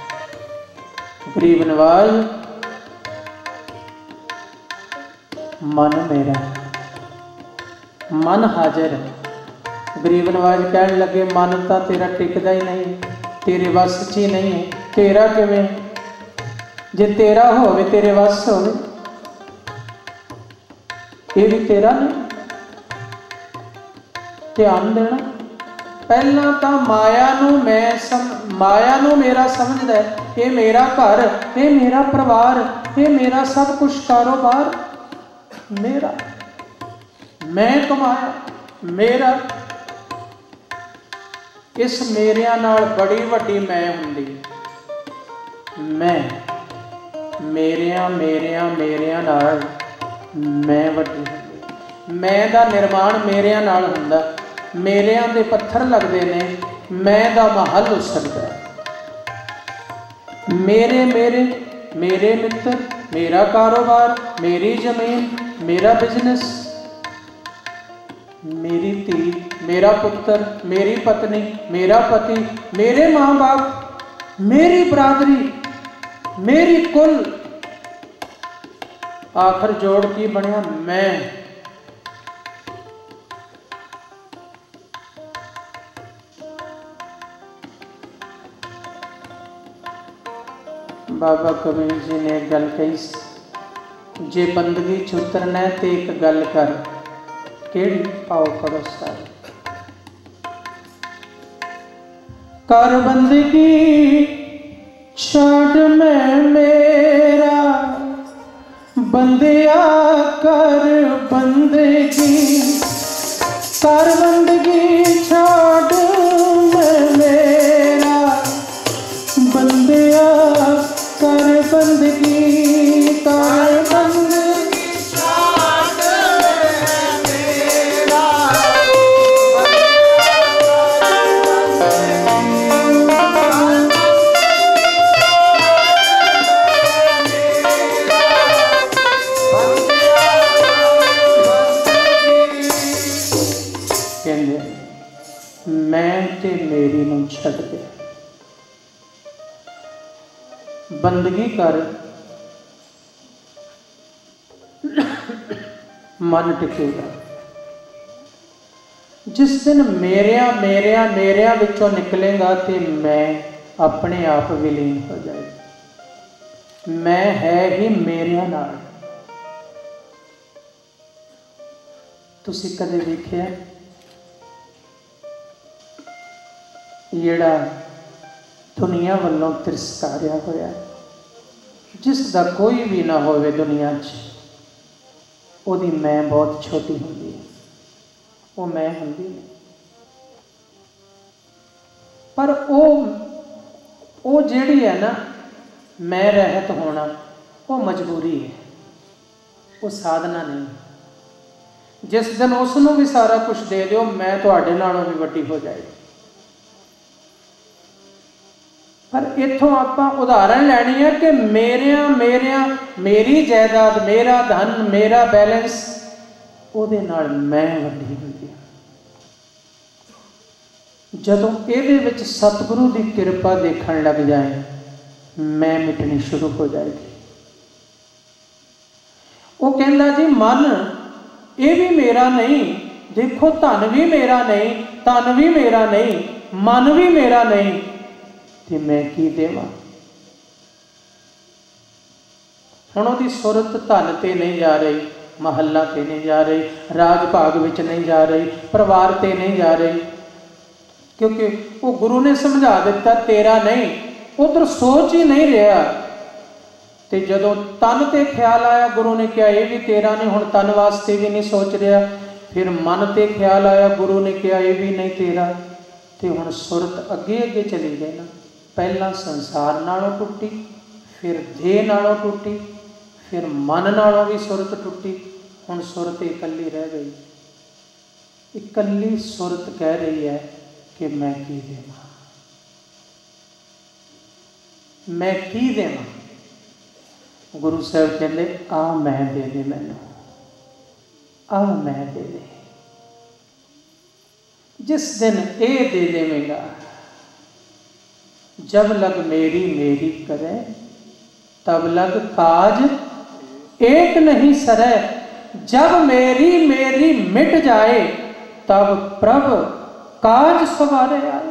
गरीब नवाज मन मेरा, मन हाजिर है। गरीब नवाज कहन लगे मन तो तेरा टिकदा ही नहीं, तेरे वस च ही नहीं है। तेरा किवें? जे तेरा होवे तेरे वस होवे, ये भी तेरा नहीं। ध्यान देना, पहला तो माया नू मैं सम माया नू मेरा समझदा है, ये मेरा घर, ये मेरा परिवार, ये मेरा सब कुछ कारोबार मेरा, मैं कमाया मेरा। इस मेरिया नाल बड़ी वड्डी मैं हुंदी। मैं मेरिया मेरिया मेरिया नाल मैं वड्डी हुंदी। मैं दा निर्माण मेरिया नाल हुंदा। मेरिया दे पत्थर लगदे ने, मैं दा महल उसरदा। मेरे मेरे मेरे मित्र, मेरा कारोबार, मेरी जमीन, मेरा बिजनेस, मेरी धी, मेरा पुत्र, मेरी पत्नी, मेरा पति, मेरे माँ बाप, मेरी बरादरी, मेरी कुल, आखिर जोड़ की बनया मैं। बाबा कबीर जी ने एक गल कही, जे बंदगी च उतरना है तो एक गल कर। केड़ी? आओ पढ़ो सारे। कर बंदगी छाड़ मैं मेरा, बंदिया कर बंदगी, कर बंदगी छाड़ मैं मेरा, बंदिया कर बंदगी, कर बंदगी छाड़ मैं मेरा, कहंदे मैं ते मेरी नूं छड्ड दे, बंदगी कर, मन टिकेगा। जिस दिन मेरिया मेरिया मेरिया विचों निकलेगा तो मैं अपने आप विलीन हो जाएगी। मैं है ही मेरिया नाल। तुसीं कदे देखिआ जिहड़ा दुनिया वालों तिरस्कारिया होया, जिसका कोई भी ना होवे दुनिया च, ओदी मैं बहुत छोटी हुंदी है, वो मैं हुंदी नहीं। पर वो वो जिहड़ी है ना मैं रहत होना, वो मजबूरी है, वो साधना नहीं। जिस दिन उसनों भी सारा कुछ दे दो, मैं तुहाडे नालों भी वड्डी हो जाएगी। पर इत्थों आपां उदाहरण लैनी है कि मेरिया मेरिया मेरी जायदाद, मेरा धन, मेरा बैलेंस, उहदे नाल मैं वड्डी हुंदी है। जदों इहदे विच सतगुरु की किरपा देखण लग जाए, मैं मिटनी शुरू हो जाएगी। वो कहंदा जी मन ये भी मेरा नहीं, देखो धन भी मेरा नहीं, तन भी मेरा नहीं, मन भी मेरा नहीं, तो मैं की देवां। हुण उहदी सुरत धन ते नहीं जा रही, महल्ला ते नहीं जा रही, राज भाग विच नहीं जा रही, परिवार ते नहीं जा रही, क्योंकि वो गुरु ने समझा दिता तेरा नहीं। उधर सोच ही नहीं रहा। तो जदों तन ते ख्याल आया, गुरु ने कहा यह भी तेरा नहीं, हुण तन वास्ते भी नहीं सोच रहा। फिर मन ते ख्याल आया, गुरु ने कहा यह भी नहीं तेरा। तो हुण सुरत अगे अगे चली गई ना। पहला संसार नालों टुटी, फिर देह नालों टुटी, फिर मन नालों भी सुरत टुटी, हुण सुरत इकल्ली रह गई। इकल्ली सुरत कह रही है कि मैं की देवां, मैं की देवां। गुरु साहब कहते आ मैं दे दे, मैनू आ मैं दे दे। जिस दिन ए दे देवेगा, जब लग मेरी मेरी करे, तब लग काज एक नहीं सरे। जब मेरी मेरी मिट जाए, तब प्रभ काज सवारे आए।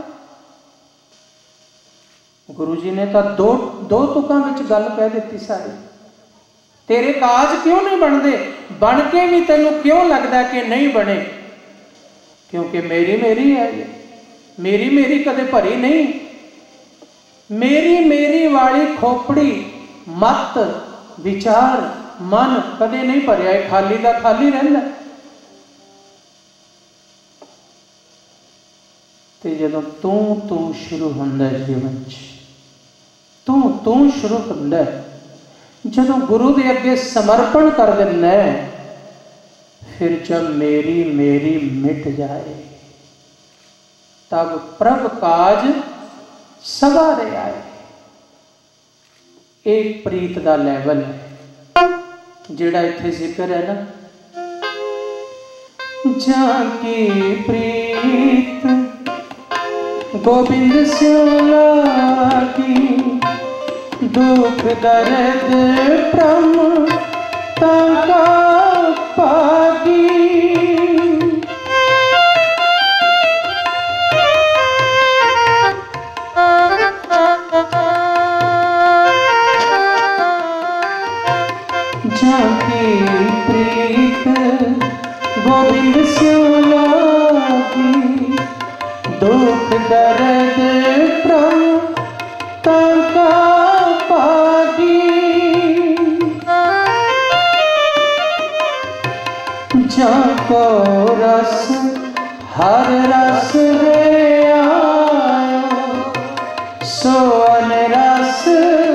गुरु जी ने तो दो दो तुकां विच गल कह दी सारी। तेरे काज क्यों नहीं बनते, बन के भी तेनों क्यों लगता कि नहीं बने? क्योंकि मेरी मेरी है, मेरी मेरी कदे भरी नहीं। मेरी मेरी वाली खोपड़ी मत विचार मन कदे नहीं भरिया, खाली का खाली रहिंदा। ते जदों तू तू शुरू हुंदा जीवन च, तू तू शुरू हुंदा, जदों गुरु दे अगे समर्पण कर दिंदा है, फिर जब मेरी मेरी मिट जाए, तब प्रभ काज सवारे आए। एक प्रीत दा लैवल है जिहड़ा इत्थे जिक्र है ना, जाकी प्रीत गोबिंद स्यों लागी, दुख दर्द प्रम ताका पागी। जाकी प्रीत गोबिंद स्यों लागी, दुख दर्द प्रम ताका पागी। जाको रस हर रस रे आयो, सो अन रस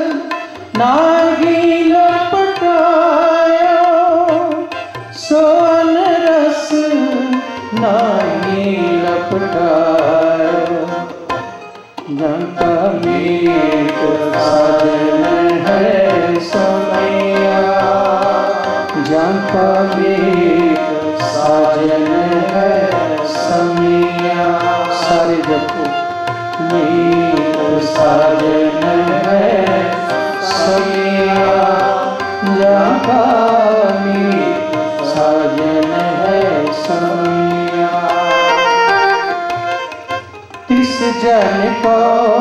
नागी लपटायो, सो अन रस नागी लपटायो। जनता मीत साजन है समैया, जनता मीत साजन है समैया। सारे जपो मीत साजन है समैया, जनता मीत साजन है समैया। तिस जन को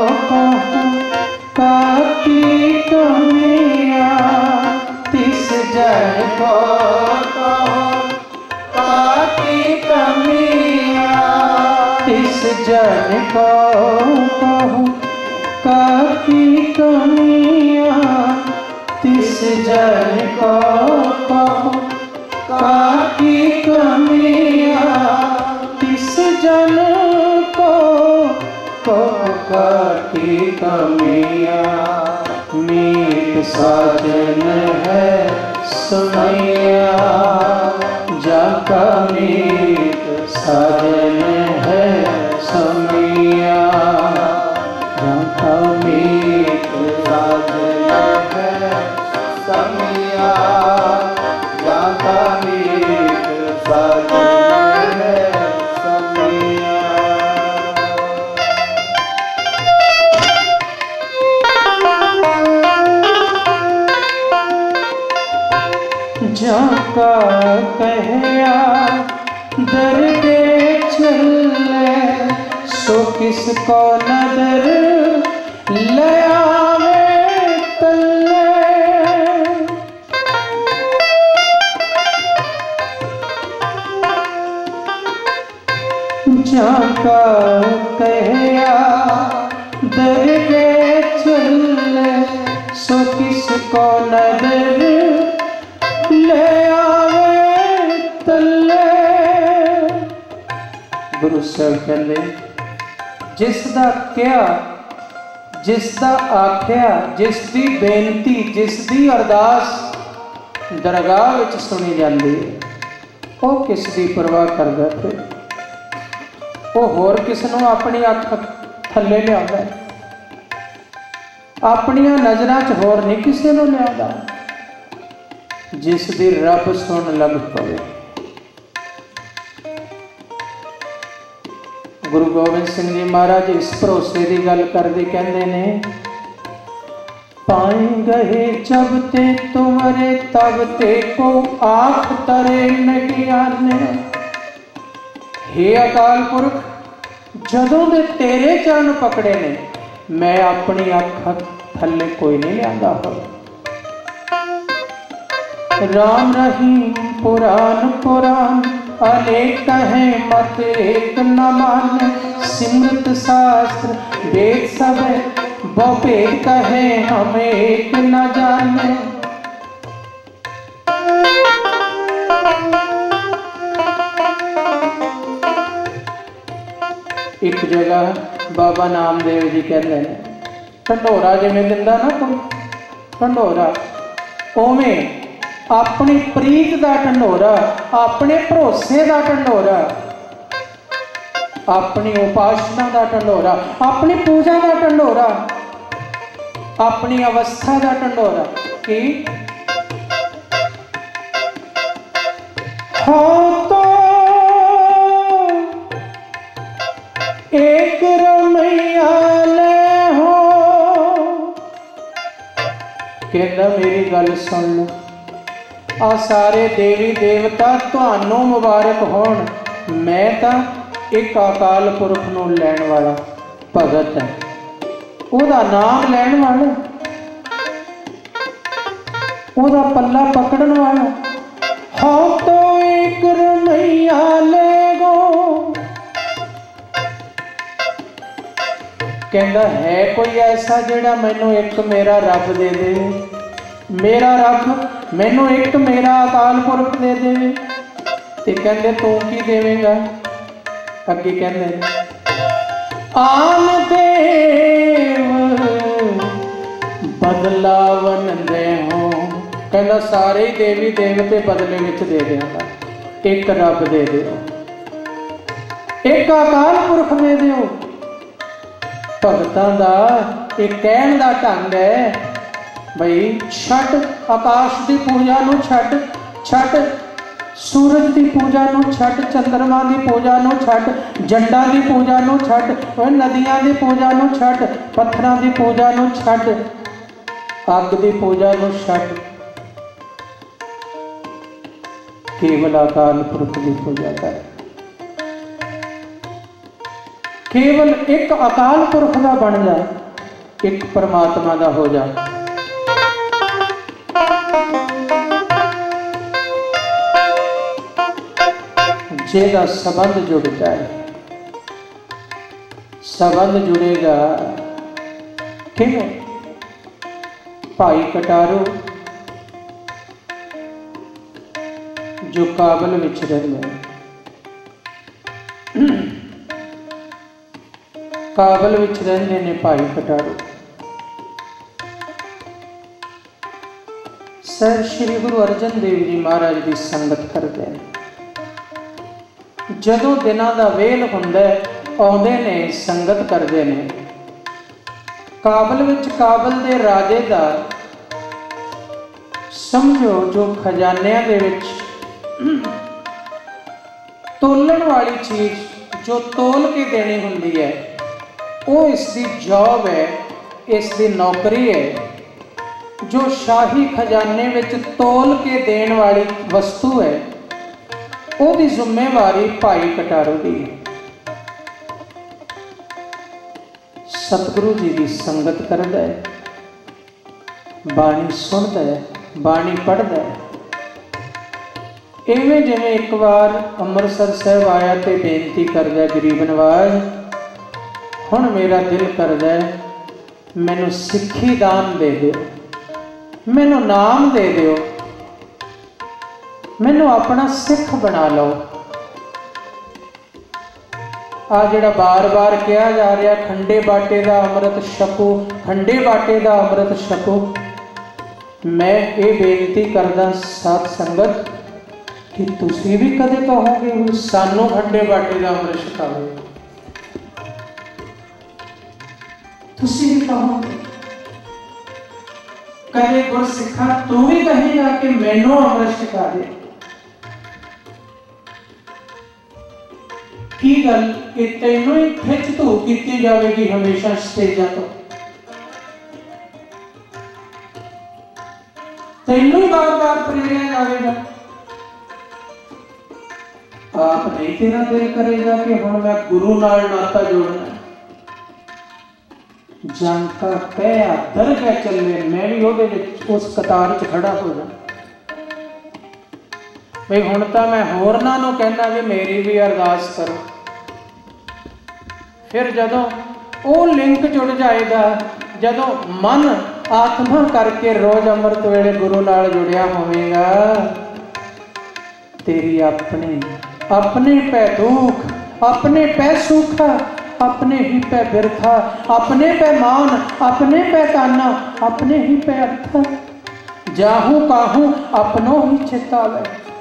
काकी कमिया, तिस जन को काकी कमिया, तिस जन को काकी कमिया, तिस जन को काकी कमिया, तिस जन को काकी कमिया। मीत साजन है समैया, जाका मीत साजन है समैया, जाका मीत साजन है समैया, जाका मीत साजन है समैया। जाका कहया दर्दे चले, सो किसको नदर ले आवे तले। जाका कहया दर्दे चले, सो किसको नदर ले आवे तले। गुरु साहब कहते जिसदा क्या, जिसदा आख्या, जिसदी बेनती, जिसदी अरदास दरगाह विच सुनी जाती है, वो किसदी परवाह करदा फिर? वो होर किसनों अपनी अख थले लियादा, अपनिया नज़रां च होर नहीं किसी नूं लियादा। जिस दी रब सुन लग पवे। गुरु गोबिंद सिंह जी महाराज इस भरोसे की गल करते कहते ने, पाई गए जब ते तुमरे तब ते को आख तरे नहीं आने। हे अकाल पुरख, जदों दे तेरे चरण पकड़े ने मैं अपनी अख थले कोई नहीं लिया हो। राम रहीम पुराण पुराण अनेक है मत एक न मान। सिमरत शास्त्र वेद सब बहुभेद कहे हम एक न जाने। एक जगह बाबा नामदेव जी कहते हैं, ढंडोरा जिवें दिंदा ना कोई ढंडोरा, उवें अपनी प्रीत का ढंडोरा, अपने भरोसे का ढंडोरा, अपनी उपासना का ढंडोरा, अपनी पूजा का ढंडोरा, अपनी अवस्था का ढंडोरा कि हो तो एक रमैया ले हो। कहना मेरी गल सुन लो, आ सारे देवी देवता तुहानू मुबारक होण, मैं तो एक अकाल पुरख नूं लैण वाला भगत है, ओदा नाम लैण वाला, ओदा पल्ला पकड़न वाला। हो तो एक रमैया ले गो। कहंदा है कोई ऐसा जिहड़ा मैनू एक मेरा रब दे दे, मेरा रब मैनू एक मेरा अकाल पुरख दे दे। ते कहंदे तू की देवेगा? अगे कहंदे आन देव बदलावन दे हो। कहंदा सारे देवी देवते बदले विच दे देंगा, एक रब दे दिओ, एक अकाल पुरख दे दिओ। भगतां दा एक कहण दा ढंग है बई, छट आकाश की पूजा नूं छट, छट सूरज की पूजा नूं छट, चंद्रमा की पूजा नूं छट, जंडा की पूजा नूं छट, नदियां की पूजा नूं छट, पत्थरां की पूजा नूं छट, अग की पूजा नूं छट, केवल अकाल पुरख की पूजा कर। केवल एक अकाल पुरख का बन जा, एक परमात्मा का हो जा। जेदा संबंध जुड़ता है, संबंध जुड़ेगा किवें? भाई कटारू जो काबल विच रहिंदे, काबल विच रहिंदे ने भाई कटारू। सर श्री गुरु अर्जन देव जी महाराज की संगत करते हैं। जदों दिनां दा वेल हुंदा आउंदे ने, संगत करते ने। काबल विच काबल दे राजे दा समझो जो खजानियां दे विच तोलन वाली चीज़ जो तोल के देनी हुंदी है, वो इसकी जॉब है, इसकी नौकरी है। जो शाही खजाने विच तोल के देण वाली वस्तु है, उसकी जिम्मेवारी भाई कटारू की है। सतगुरु जी की संगत करता है, बाणी सुनता है, बाणी पढ़ता है। इवें जिवें एक बार अमृतसर साहब आया तो बेनती करदा है, गरीब नवाज हुण मेरा दिल करदा है मैनू सिक्खी दान दे दो, मैनू नाम दे दो, मैनू अपना सिख बना लो। आ जिहड़ा बार बार कहा जा रहा खंडे बाटे का अमृत छको, खंडे बाटे का अमृत छको, मैं ये बेनती करदा साध संगत कि तुसी भी कदे कहोगे सानू खंडे बाटे का अमृत छकाओ, तुसी भी कहोगे कदे गुरसिखा तू भी कहेगा कि मैनू अमृत छका दे। की गल कि तैनू ही खिच धू की जाएगी हमेशा स्टेजा तो, तैनू ही बार बार प्रेरिया जाएगा। आप नहीं तेरा दिल करेगा कि हुण मैं गुरु नाल नाता जोड़ना। जनता कह दर के चले, मैं भी ओहदे विच उस कतार च खड़ा हो जा भाई हुण तां मैं होरनां नूं कहना भी मेरी भी अरदास करो। फिर जदों वो लिंक जुड़ जाएगा, जदों मन आत्मा करके रोज अमृत वेले गुरु नाल जुड़िया होवेगा, तेरी अपनी अपने पै दुख, अपने पै सुख, अपने ही पे बिरथा, अपने पे मान, अपने पे ताना, अपने ही पे अर्थ। जाहू काहू अपनों ही चितावे।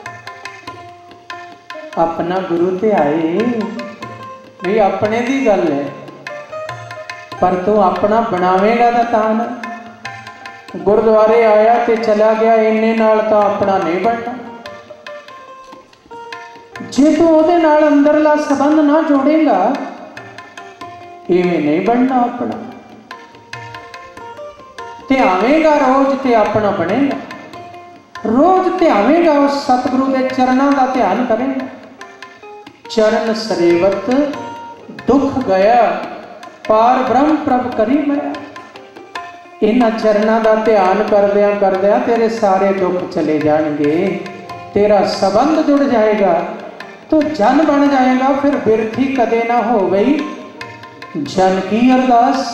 अपना गुरु ते आए भी अपने दी गल है, पर तू अपना बनावेगा तो तान। गुरुद्वारे आया ते चला गया, इन्ने नाल तो अपना नहीं बनना। जे तू ओहदे नाल अंदरला संबंध ना जोड़ेगा, इवें नहीं बनना अपना। ध्यावेगा रोज ते अपना बनेगा। रोज ध्यावेगा उस सतगुरु के चरणों का ध्यान करेगा। चरण सरेवत दुख गया, पार ब्रह्म प्रभ करी मैं। इन्हां चरणों का ध्यान करदिया करदिया तेरे सारे दुख चले जाएंगे, तेरा संबंध जुड़ जाएगा, तो जन बन जाएगा। फिर बिरथी कदे ना हो गई जन की अरदास।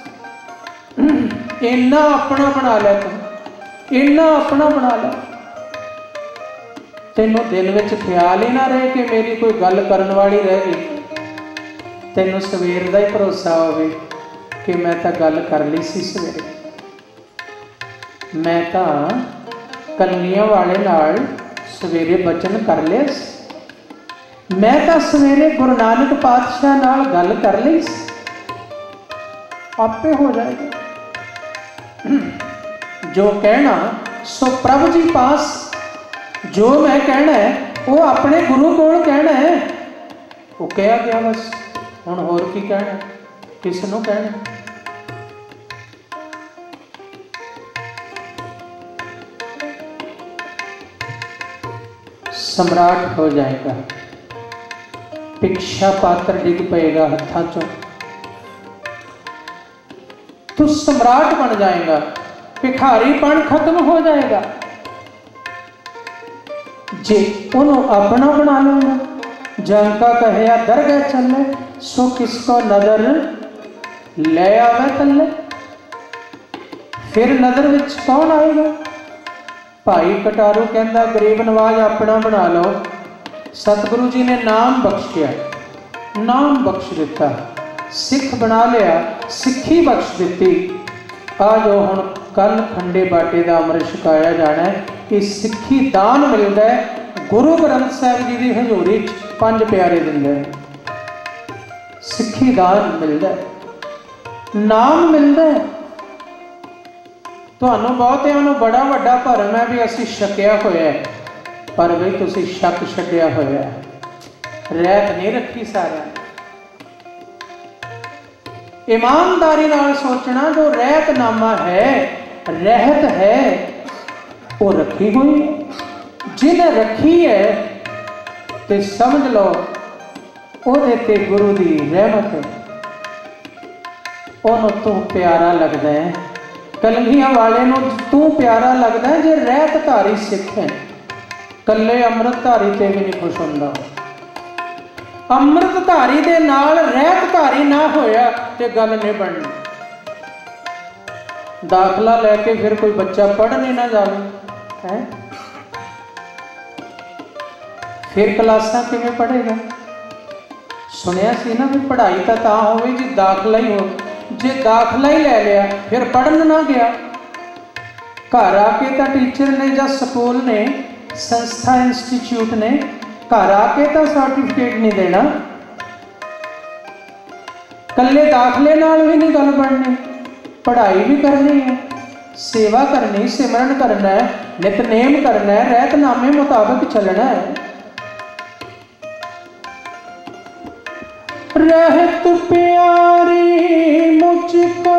इन्ना अपना बना लिया तू, इन्ना अपना बना लिया, तेनों दिल विच ख्याल ही ना रहे कि मेरी कोई गल करन वाली रह गई। तेनों सवेर का ही भरोसा होवे कि मैं तो गल कर ली सी सवेरे, मैं तो कलगियां वाले नाल सवेरे बचन कर लिया, मैं तो सवेरे गुरु नानक पातशाह नाल गल कर ली, आपे हो जाएगा। जो कहना सो प्रभु जी पास, जो मैं कहना है वो अपने गुरु कोल कहना है, वो कहा गया बस। हुण होर की कहना, किस नूं कहना। सम्राट हो जाएगा, भिक्षा पात्र डिग पेगा हत्थां चों, तू सम्राट बन जाएगा, भिखारीपन खत्म हो जाएगा। जे उन्होंने अपना बना लेगा, जनका कहे दरगाह चले, सो किसको नजर ले आवे तले। फिर नजर विच कौन आएगा? भाई कटारू कहता गरीब नवाज अपना बना लो। सतगुरु जी ने नाम बख्शिया, नाम बख्श दिता, सिख बना लिया, सिक्खी बख्श दी। आ जो हुण कल खंडे बाटे का अमृत छकाया जाना है, कि सिक्खी दान मिलता है। गुरु ग्रंथ साहिब जी की हजूरी पंज प्यारे दिंदे, सिक्खी दान मिलता है, नाम मिलता है। तुहानूं बहुतिआं नूं बड़ा वड्डा भरम है भी असीं छकिया होया है, पर बई तुसीं शक छड्डिया होया है, रहत नहीं रखी सारिआं। ईमानदारी नाल सोचना, जो रहतनामा है, रहत है, वो रखी हुई है। जिन्हें रखी है तो समझ लो ओहदे ते गुरु की रहमत है, ओनू तू प्यारा लगता है। कलगियां वाले नू तू प्यारा लगता है जे रहतधारी सिख है। कल्ले अमृतधारी ते भी नहीं खुश हुंदा। अमृतधारी दे नाल रहतधारी ना होया ते गल नहीं बननी। दाखला लैके फिर कोई बच्चा पढ़ने ना जाए है, फिर क्लासां किवें पढ़ेगा? सुनिया सी ना भी पढ़ाई तो तां होवे जे दाखला ही हो। जे दाखला ही ले लिया फिर पढ़न ना गया, घर आके तो टीचर ने या स्कूल ने, संस्था इंस्टीट्यूट ने घर आके तो सर्टिफिकेट नहीं देना। कल्ले दाखले नाल भी नहीं गल बननी, पढ़ाई भी करनी है, सेवा करनी, सिमरन करना है, नितनेम करना है, रहतनामे मुताबिक चलना है। रहत प्यारी मुझको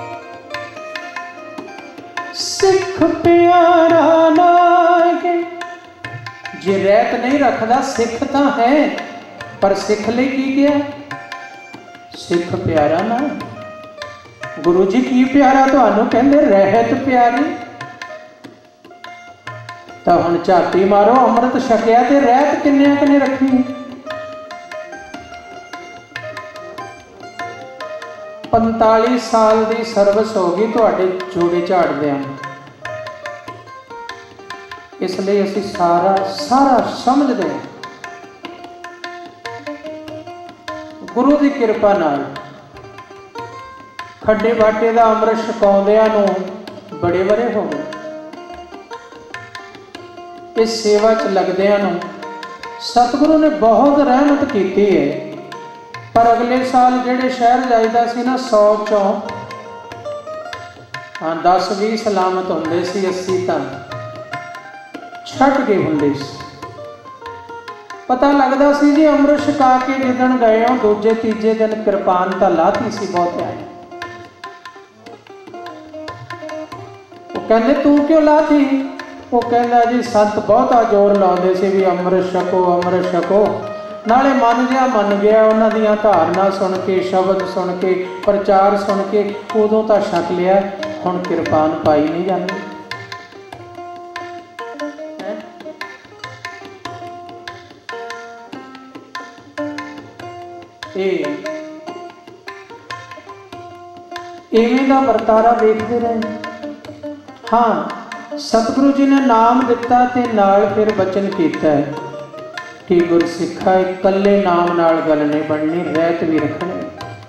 सिख प्यारा लागे। जे रहत नहीं रखदा सिख तो है, पर सिख ले की गया? सिख प्यारा ना। गुरु जी की प्यारा तुहानू कहंदे? रहत प्यारी। तो हुण झाती मारो, अमृत छकिया ते रहत किन्ने किन्ने रखी? पंताली साल की सर्विस हो गई तुहाडे जोड़े झाड़दियां। इसलिए असीं सारा सारा समझदे हां। गुरु की कृपा नाल खड्डे बाटे का अमृत छकाउंदियां नूं बड़े वरे हो गए। इस सेवा च लगदियां नूं सतगुरु ने बहुत रहमत की है। पर अगले साल जिहड़े शहर जाईदा सी ना, सौ चों हाँ दस भी सलामत हुंदे सी, अस्सी तां छट गए हुंदे सी। पता लगता सी जी अमृत छका के जिदन गए हो दूजे तीजे दिन कृपान तो लाती सी बहुत आए। वो कहते तू क्यों लाती? वो कहता जी संत बहुता जोर लाते सी भी अमृत छको अमृत छको। नाले मन जिहा मन गया उन्हां दीयां धारना सुन के, शब्द सुन के, प्रचार सुन के, उदों तो छक लिया। हुण कृपान पाई नहीं जाती। इवें दा वरतारा देखते रहे। हाँ सतगुरु जी ने नाम दिता ते नाल फिर बचन किया है कि गुरसिखा इकल्ले नाम नाल गल नहीं बननी, रहत भी रखनी।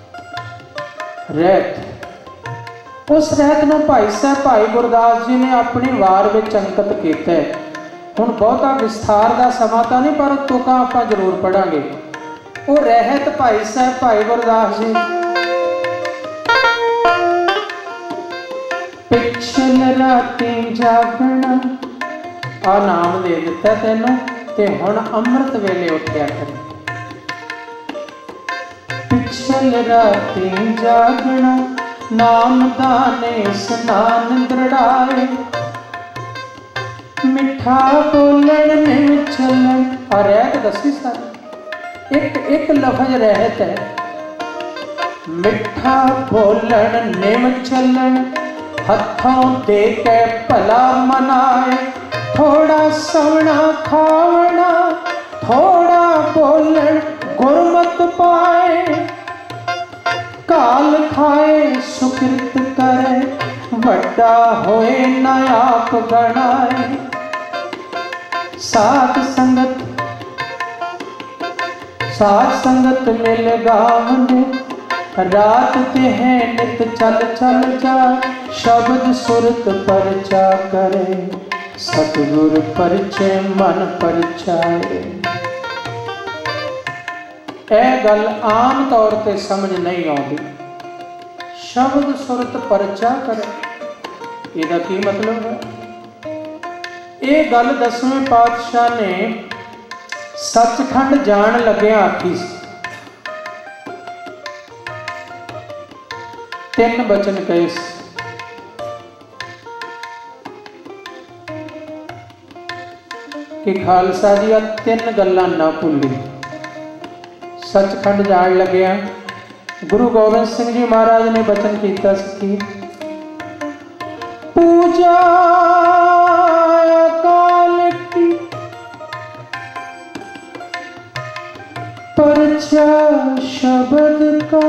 रहत उस रहत नूं भाई साहब भाई गुरदास जी ने अपनी वार विच अंकित किया है। हुण बहुता विस्तार का समा तो नहीं, पर तुकां आपां जरूर पढ़ांगे। वो रहत भाई साहब भाई गुरदास जी पिछल राती जागना आ नाम दे दिता तेनों ते हुण अमृत वेले उठिया कर। पिछल राती जागना नाम दाने स्नान दृढ़ाए। मिठा बोलन में चलन आ रहत दसी सारी एक एक लफज रहत है। मिठा बोलन निम चलन हथों दे के भला मनाए। थोड़ा सवना खावना थोड़ा बोलन गुरमत पाए। काल खाए सुकृत करे वड्डा होए न आप गणाए। साध संगत साध संगत मिल गावने रात ते है नित चल चल जा। शब्द सुरत परचा करे सतगुर परचे मन परचाए। यह गल आम तौर पर समझ नहीं आती। शब्द सुरत परचा करे इसका की मतलब है? ये गल दसवें पातशाह ने सचखंड जान लगे आखी सी। तीन बचन कहे कि खालसा जी आ तीन गल्लां ना भूली। सचखंड जान लगे गुरु गोबिंद सिंह जी महाराज ने बचन किया कि पूजा काल की परचा शब्द का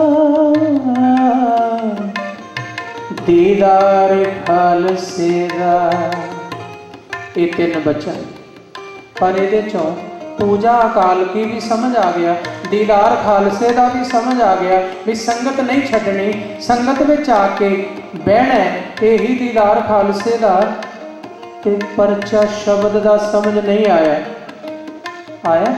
दीदार खालसे दा। ये तीन बचन पर ये चों पूजा अकाल की भी समझ आ गया, दीदार खालसे का भी समझ आ गया भी संगत नहीं छड्डनी, संगत में आके बहना यही दीदार खालसे का। ते परचा शब्द का समझ नहीं आया। आया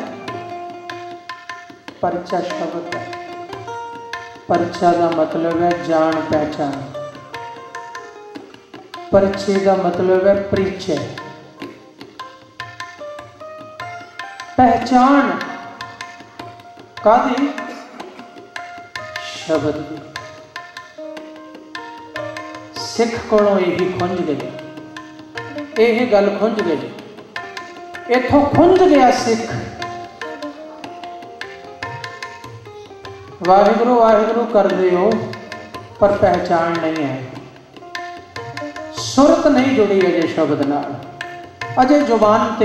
परचा शब्द का परचा का मतलब है जान पहचान। परिचय का मतलब है परिचय, पहचान कादी शब्द की। सिख कोलों यही खुंज गई, यही गल खुंज गई, इथों खुंज गया सिख। वाहिगुरु वाहिगुरु करदे हो पर पहचान नहीं है, सुरत नहीं जुड़ी अजे शब्द नाल, अजे जुबान ते,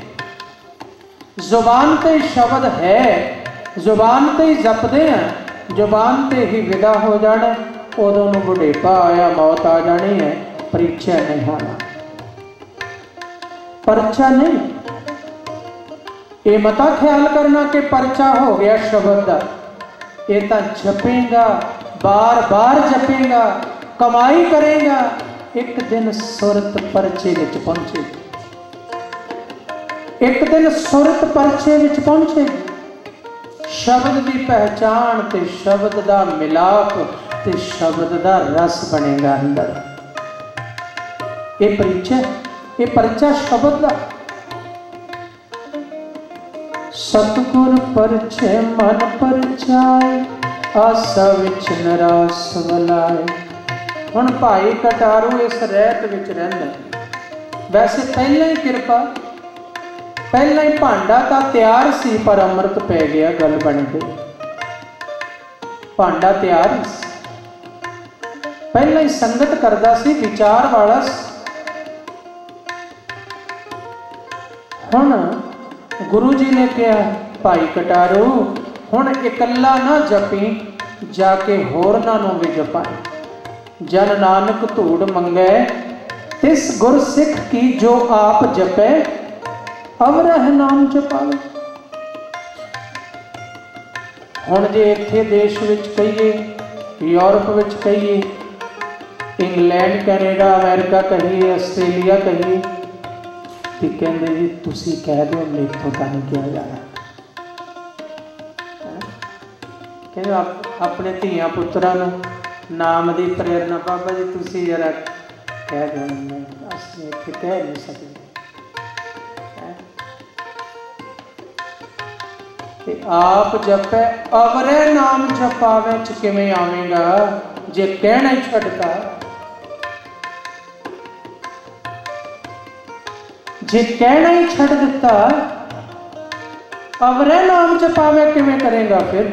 जुबान ते शब्द है, जुबान ते ही जपदे हैं, जुबान ते ही विदा हो जाना, उदों नूं बुढ़ेपा आया, मौत आ जानी है, परिचय नहीं होना, परचा नहीं। ये मता ख्याल करना कि परचा हो गया शब्द का, ये तो जपेगा, बार बार जपेगा, कमाई करेगा, एक दिन सुरत परचे विच पहुंचेगी, एक दिन सुरत परचे विच पहुंचेगी। शब्द की पहचान ते शब्द का मिलाप ते शब्द का रस बनेगा अंदर। ये परिचय, ये परचा शब्द का। सतगुर परचय मन परचाए, आसा विच निरास वलाए। हुण भाई कटारू इस रहत विच रहिंदा, वैसे पहले ही कृपा, पहले ही भांडा तो तैयार सी पर अमृत पै गया, गल बन गई। भांडा तैयार ही सी, पहले ही संगत करदा सी, विचार वाला सी। हुण गुरु जी ने कहा भाई कटारू हुण इकल्ला ना जपी, जाके होरनां नूं भी जपाई। जन नानक धूड़ मंगै तिस गुर सिख की, जो आप जपै अवरह नाम जपावे। हुण जे इत्थे देश विच कहिए, यूरोप विच कहिए, इंग्लैंड कैनेडा अमेरिका कहिए, आस्ट्रेलिया कहिए, तो कहते जी तुसी कह दो मेथों तो नहीं किया जाना। कहते आप अपने धियां पुत्रां नूं नाम की प्रेरणा, बाबा जी तुसी जरा कह दो, असीं इत्थे कह नहीं सकते। आप जपे अवरे नाम जपावे च किवें आवेगा, जे कहना ही छड्डता, जे कहना ही छड्ड दिता, अवरे नाम जपावे किवें करेगा फिर।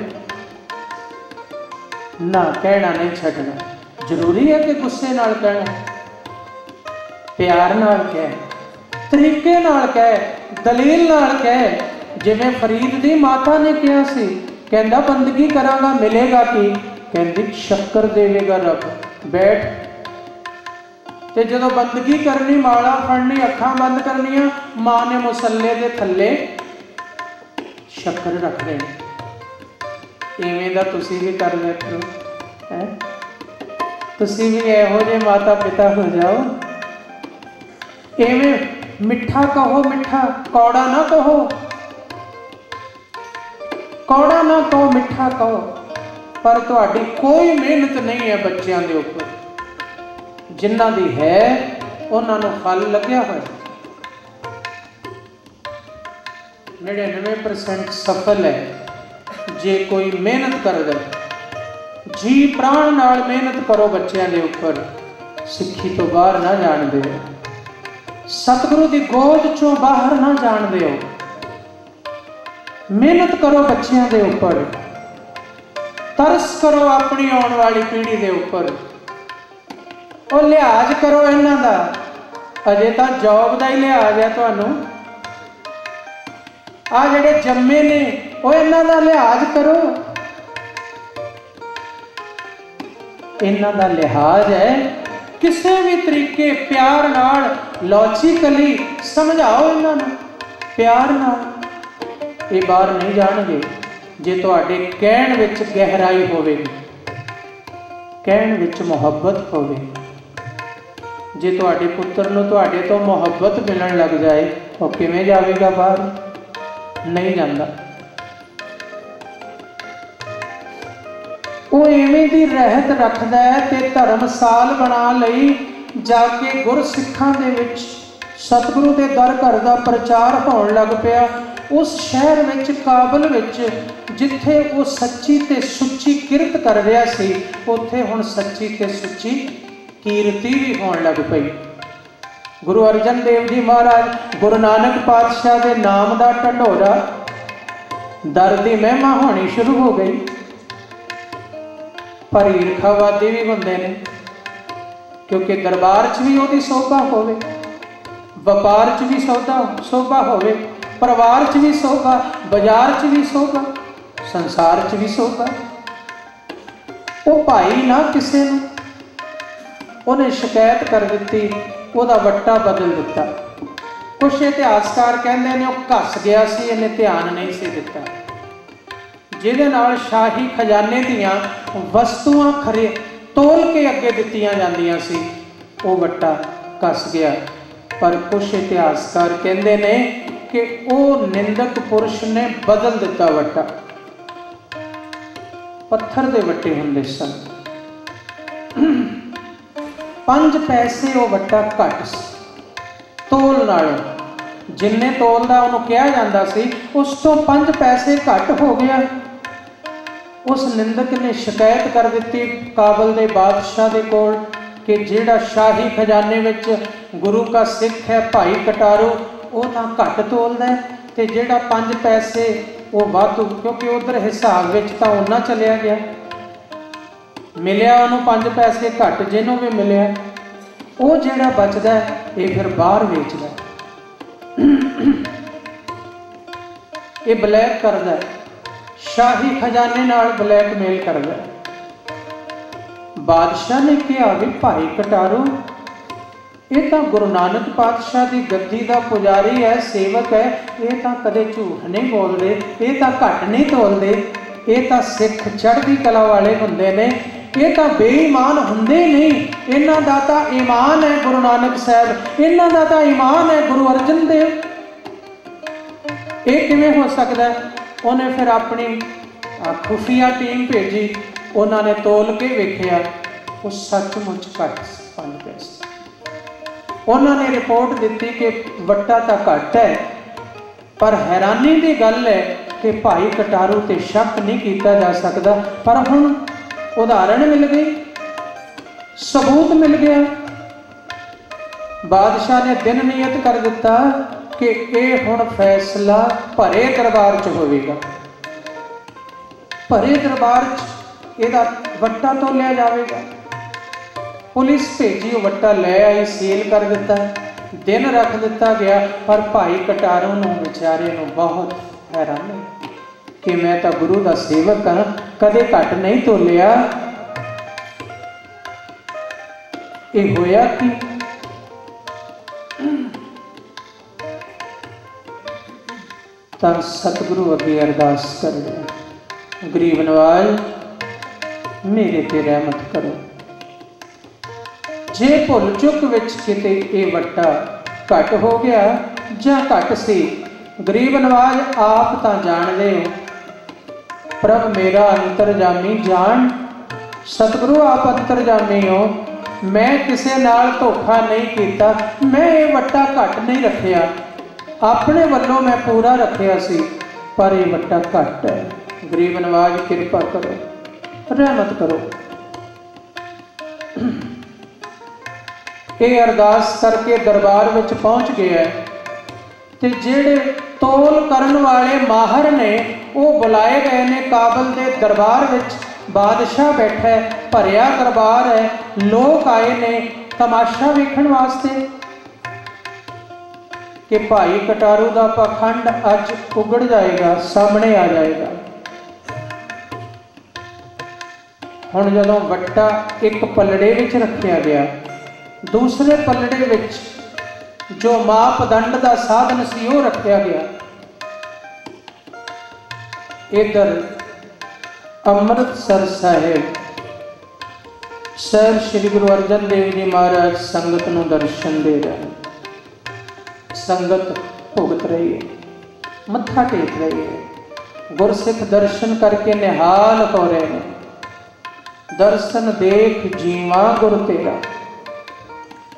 ना कहना नहीं छड्डना, जरूरी है कि गुस्से नाल कहना, प्यार नाल कह, तरीके नाल कह, दलील नाल कह। जिवें फरीद दी माता ने कहा सी, कहंदा बंदगी करांगा मिलेगा की, कहंदी शक्कर देवेगा रब, बैठ। ते जदों बंदगी करनी, माला फड़नी, अखां बंद करनियां, मां ने मुसल्ले दे थल्ले शक्कर रख देनी। इवें दा तुसीं भी कर लिया करो, है तुसीं भी इहो जे माता पिता हो जाओ। इवें मिठा कहो, मिठा कौड़ा ना कहो, कौड़ा ना कहो, मिठा कहो, पर तुहाडी कोई मेहनत नहीं है बच्चों के उपर, जिन्हां दी है उन्हां नूं फल लग्या होया। निन्यानवे परसेंट सफल है जे कोई मेहनत कर दे, जी प्राण नाल मेहनत करो बच्चों के उपर, सिक्खी तो बाहर ना जाण दिओ, सतगुरु की गोद चों बाहर ना जाण दिओ। मेहनत करो बच्चों के उपर, तरस करो अपनी आने वाली पीढ़ी के उपर, और लिहाज करो इन्हां दा। अजे तो जॉब का ही लिहाज है तुहानूं, आ जिहड़े जम्मे ने वो इन्हां दा लिहाज करो, इन्हां दा लिहाज है। किसी भी तरीके प्यार नाल, लॉजिकली समझाओ इन्हां नूं, प्यार नाल। ये बाहर नहीं जाणगे जे तुहाडे कहण विच गहराई होवेगी, कहण विच मुहब्बत होवेगी। जे तुहाडे पुत्र नूं तुहाडे तो मुहब्बत मिलण लग जाए, वो किवें जावेगा बाहर? नहीं जांदा। वो इवें दी रहत रखदा है ते धर्मसाल बना लई जाके गुरसिखां दे विच सतगुरु के दर घर का प्रचार होण लग पिया। उस शहर विच काबल विच जिथे वो सच्ची ते सुच्ची किरत कर रहा सी, उत्थे हुण सच्ची ते सुच्ची कीरती भी होण लग पई। गुरु अर्जन देव जी महाराज गुरु नानक पातशाह के नाम का ढंढोरा दर की महिमा होनी शुरू हो गई। पर ईरखावादी भी होंदे ने, क्योंकि दरबार च भी उहदी शोभा होवे, व्यापार च भी सौदा शोभा होवे, परिवार च भी शोभा, बाजार च भी शोभा, संसार च भी शोभा। वो भाई ना किसी ने उन्हें शिकायत कर दी, ਉਹਦਾ ਵੱਟਾ बदल दिता। कुछ इतिहासकार कहते हैं वो घस गया सी, इन्हें ध्यान नहीं सी दिता, जिहदे नाल शाही खजाने दियां वस्तुआं खरे तोल के अगे दित्तियां जांदियां सी, वो वट्टा घस गया। पर कुछ इतिहासकार कहते ने कि वो निंदक पुरुष ने बदल दिता वट्टा। पत्थर दे वट्टे हुंदे सन, पंज पैसे वो वट्टा घट सी तोल नालों, जिन्ने तोल का उन्होंने कहा जाता सी उस तो पंज पैसे घट हो गया। उस निंदक ने शिकायत कर दी काबल के बादशाह के कोल कि जिहड़ा शाही खजाने विच गुरु का सिख है भाई कटारू, वो तो घट तोलदा है, ते जिहड़ा पंज पैसे वो वाधू, क्योंकि उधर हिसाब विच तां उन्ना चलिया गया, मिलिया उन्होंने पंज पैसे घट, जिन्हों भी मिलिया वो जिहड़ा बचदा है ये फिर बाहर वेचदा है, ये ब्लैक करदा है, शाही खजाने नाल ब्लैकमेल करदा है। बादशाह ने कहा भी भाई कटारू ये तो गुरु नानक पातशाह की गद्दी का पुजारी है, सेवक है, ये तो कदे झूठ नहीं बोलते, ये तो घट नहीं तोलते, ये तो सिख चढ़दी कला वाले हुंदे ने, ये तो बेईमान हुंदे नहीं, इन्हां दा तां ईमान है गुरु नानक साहब, इन्हां दा तां ईमान है गुरु अर्जन देव, ये किवें हो सकता है। उन्हें फिर अपनी खुफिया टीम भेजी, उन्होंने तोल के वेखिया वो सचमुच घट पंज पैसे। उन्होंने रिपोर्ट दी कि वट्टा तो घट है, पर हैरानी की गल है कि भाई कटारू ते शक नहीं किया जा सकता। पर हुण उदाहरण मिल गई, सबूत मिल गया। बादशाह ने दिन नियत कर दिता कि यह हुण फैसला भरे दरबार च होवेगा, भरे दरबार च इहदा वट्टा तो लिया जाएगा। पुलिस भेजी, वट्टा ले आई, सील कर दिता, दिन रख दिता गया। पर भाई कटारू नूं बेचारे नूं बहुत हैरानी कि मैं तो गुरु का सेवक हाँ, कदे घट नहीं तोलिया। ये होया कि तब सतगुरु अगे अरदास कर रहे, गरीब नवाज मेरे ते रहमत करो, जे भुल चुक विच किते ये वट्टा घट हो गया जां घट सी, गरीब नवाज आप तां जाणदे हो, प्रभ मेरा अंतरजामी जान, सतगुरु आप अंतरजामी हो, मैं किसी नाल धोखा नहीं किया, मैं ये वट्टा घट नहीं रखिया, अपने वालों मैं पूरा रखिया सी, पर ये वट्टा घट है। गरीब नवाज कृपा करो, रहमत करो। ये अरदास करके दरबार विच पहुँच गया, ते जेड़े तोल करन वाले माहर ने वो बुलाए गए ने काबल के दरबार विच। बादशाह बैठा है, भरिया दरबार है, लोग आए ने तमाशा वेखण वास्ते कि भाई कटारू का पाखंड अज उगड़ जाएगा, सामने आ जाएगा। हुण जदों वट्टा एक पलड़े विच रखिया गया, दूसरे पलड़े विच जो मापदंड का साधन सी वो रखिया गया। इधर अमृतसर साहिब सर श्री गुरु अर्जन देव जी महाराज संगत नूं दर्शन दे रहे, संगत भुगत रही है, मत्था टेक रही है, गुरसिख दर्शन करके निहाल हो रहे हैं। दर्शन देख जीवा गुर तेरा,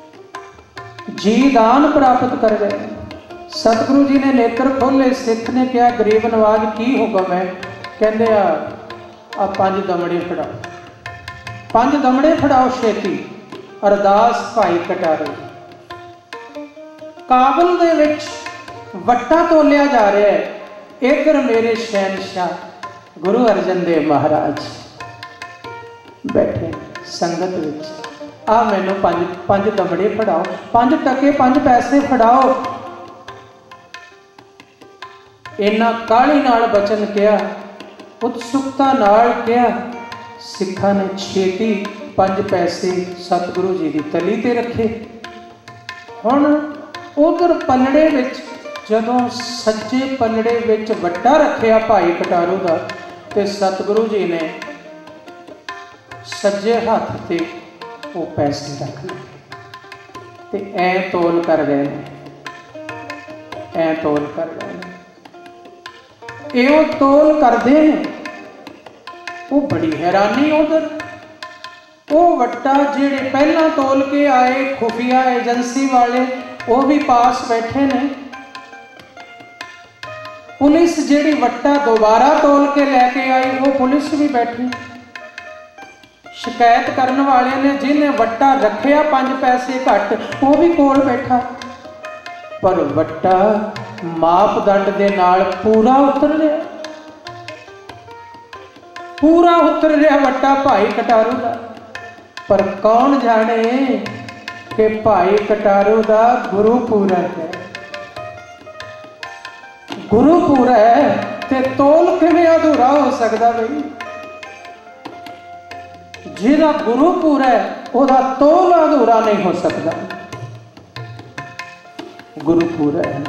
जी दान प्राप्त कर गए। सतगुरु जी ने नेत्र खोले। सिख ने कहा गरीब नवाज की हुक्म है? कहते आ आ पंज दमड़े फड़ाओ। पंज दमड़े फड़ाओ छेती। अरदास भाई कटारे। काबुल दे विच वट्टा तोलिया जा रहा है। इधर मेरे शहनशाह गुरु अर्जन देव महाराज बैठे संगत विच। आ मैनू पंज पंज दमड़े फड़ाओ, पंज टके पंज पैसे फड़ाओ। इन्ना काली नाल बचन किया, उत्सुकता नाल किया। सिखा ने छेती पंज पैसे सतगुरु जी की तली ते रखे। हुण उधर पलड़े विच जदों सज्जे पलड़े विच वट्टा रखिया भाई कटारू दा, ते सतगुरु जी ने सज्जे हथ ते वो पैसे रख लए ते ऐ तोल कर गए ने, ऐ तोल कर गए ने। एओ तोल करदे ने, वो बड़ी हैरानी। उधर वो वट्टा जेड़े पहला तोल के आए खुफिया एजेंसी वाले वो भी पास बैठे ने। पुलिस जेड़ी वट्टा दोबारा तोल के लैके आई वो पुलिस भी बैठी। शिकायत करने वाले ने जिन्हें वट्टा रखिया पांच पैसे घट वो भी कोल बैठा। पर वट्टा मापदंड दे नाल पूरा उतर रहा, पूरा उतर रहा वट्टा भाई कटारू दा। पर कौन जाने कि भाई कटारू दा गुरु पूरा है। गुरु पूरा है ते तोल किवें अधूरा हो सकता बई? जिहदा गुरु पूरा है उहदा तोल अधूरा नहीं हो सकता। गुरु पूरा है,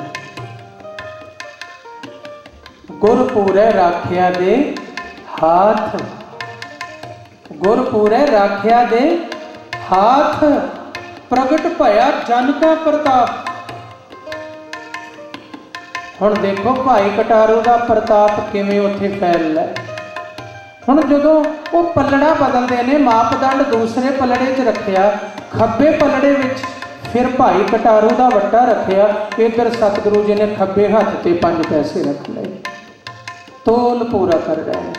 गुरपुरे राखिया दे हाथ, गुरपुरे राखिया दे हाथ। प्रगट भया जन का प्रताप। हुण देखो भाई कटारू का प्रताप किवें उत्थे फैलदा। हुण जदों वो पलड़ा बदलते ने, मापदंड दूसरे पलड़े च रखिया, खब्बे पलड़े विच फिर भाई कटारू का वट्टा रखिया। इधर सतगुरु जी ने खब्बे हाथ ते पंज पैसे रख लए। तोल पूरा कर रहे हैं।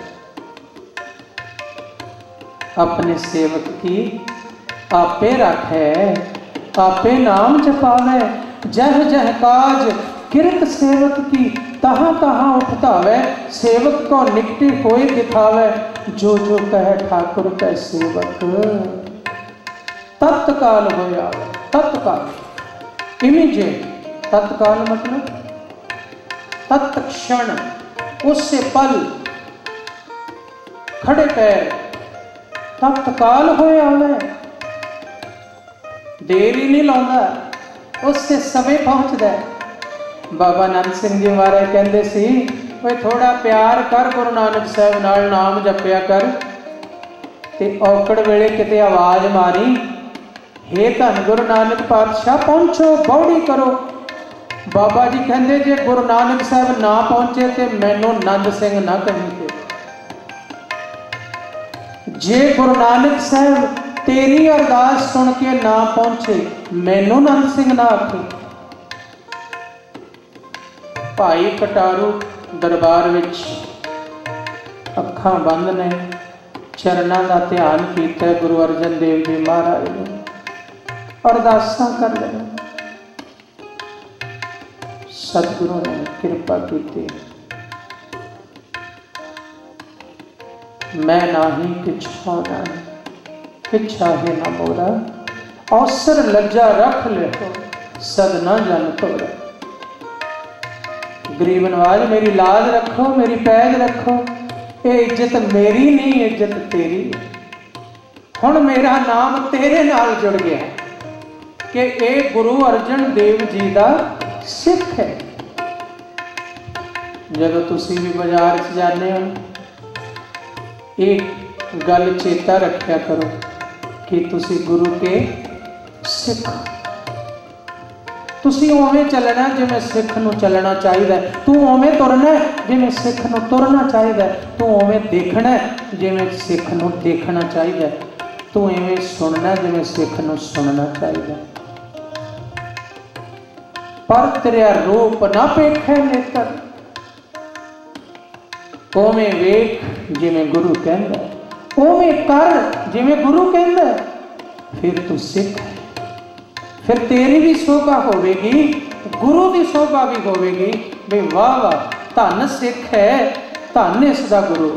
अपने सेवक की आपे रखे, आपे नाम जपावे। जह जह काज किरत सेवक की, तहाँ तहाँ उठतावे। सेवक को निकटी होए दिखावे, जो जो कहे ठाकुर कै सेवक तत्काल होया। तत्काल इमीडिएट, तत्काल मतलब तत्क्षण, उससे पल, खड़े पैर, तत्काल होया है। देरी नहीं लाता, उससे समय पहुँचता है। बाबा नानक सिंह जी महाराज कहते सी, वे थोड़ा प्यार कर गुरु नानक साहब नाल नाम जपिया कर, ते औकड़ वेले किते आवाज़ मारी, हे धन गुरु नानक पातशाह पहुँचो, बौड़ी करो। बाबा जी कहते जे गुरु नानक साहब ना पहुँचे तो मैनू नंद सिंह ना कहेंगे। जे गुरु नानक साहब तेरी अरदास सुन के ना पहुँचे, मैनू नंद सिंह ना आखे। भाई कटारू दरबार विच अखां बंद ने, चरना का ध्यान किया गुरु अर्जन देव जी महाराज ने, अरदासां कर रहे। सतगुरु ने कृपा की। मैं नाही किछ होना, किछ आहे न मोरा। अवसर लज्जा रख ले हो, सद न जन तोरा। गरीब नवाज मेरी लाज रखो, मेरी पैज रखो। ये इज्जत मेरी नहीं, इज्जत तेरी। हुण मेरा नाम तेरे नाल जुड़ गया कि ये गुरु अर्जन देव जी का सिख है। जदों तुसी भी बाजार च जाने हो, एक गल चेता रखा करो कि तुसी गुरु के सिख। तुसी उवें चलना जिवें सिख नूं चलना चाहिए। तू उवें तुरना जिवें सिख नूं तुरना चाहिए। तू उवें देखना जिवें सिख नूं देखना चाहिए। तू इवें सुनना जिवें सिख नूं सुनना चाहिए। पर तेरा रूप ना पेखे नेत्र। उवें वेख जिवें गुरु कहंदा, उवें कर जिवें गुरु कहंदा, फिर तू सिख है। फिर तेरी भी शोभा होवेगी, गुरु की शोभा भी होवेगी। भी वाह वाह, धन सिख है, धन इसका गुरु।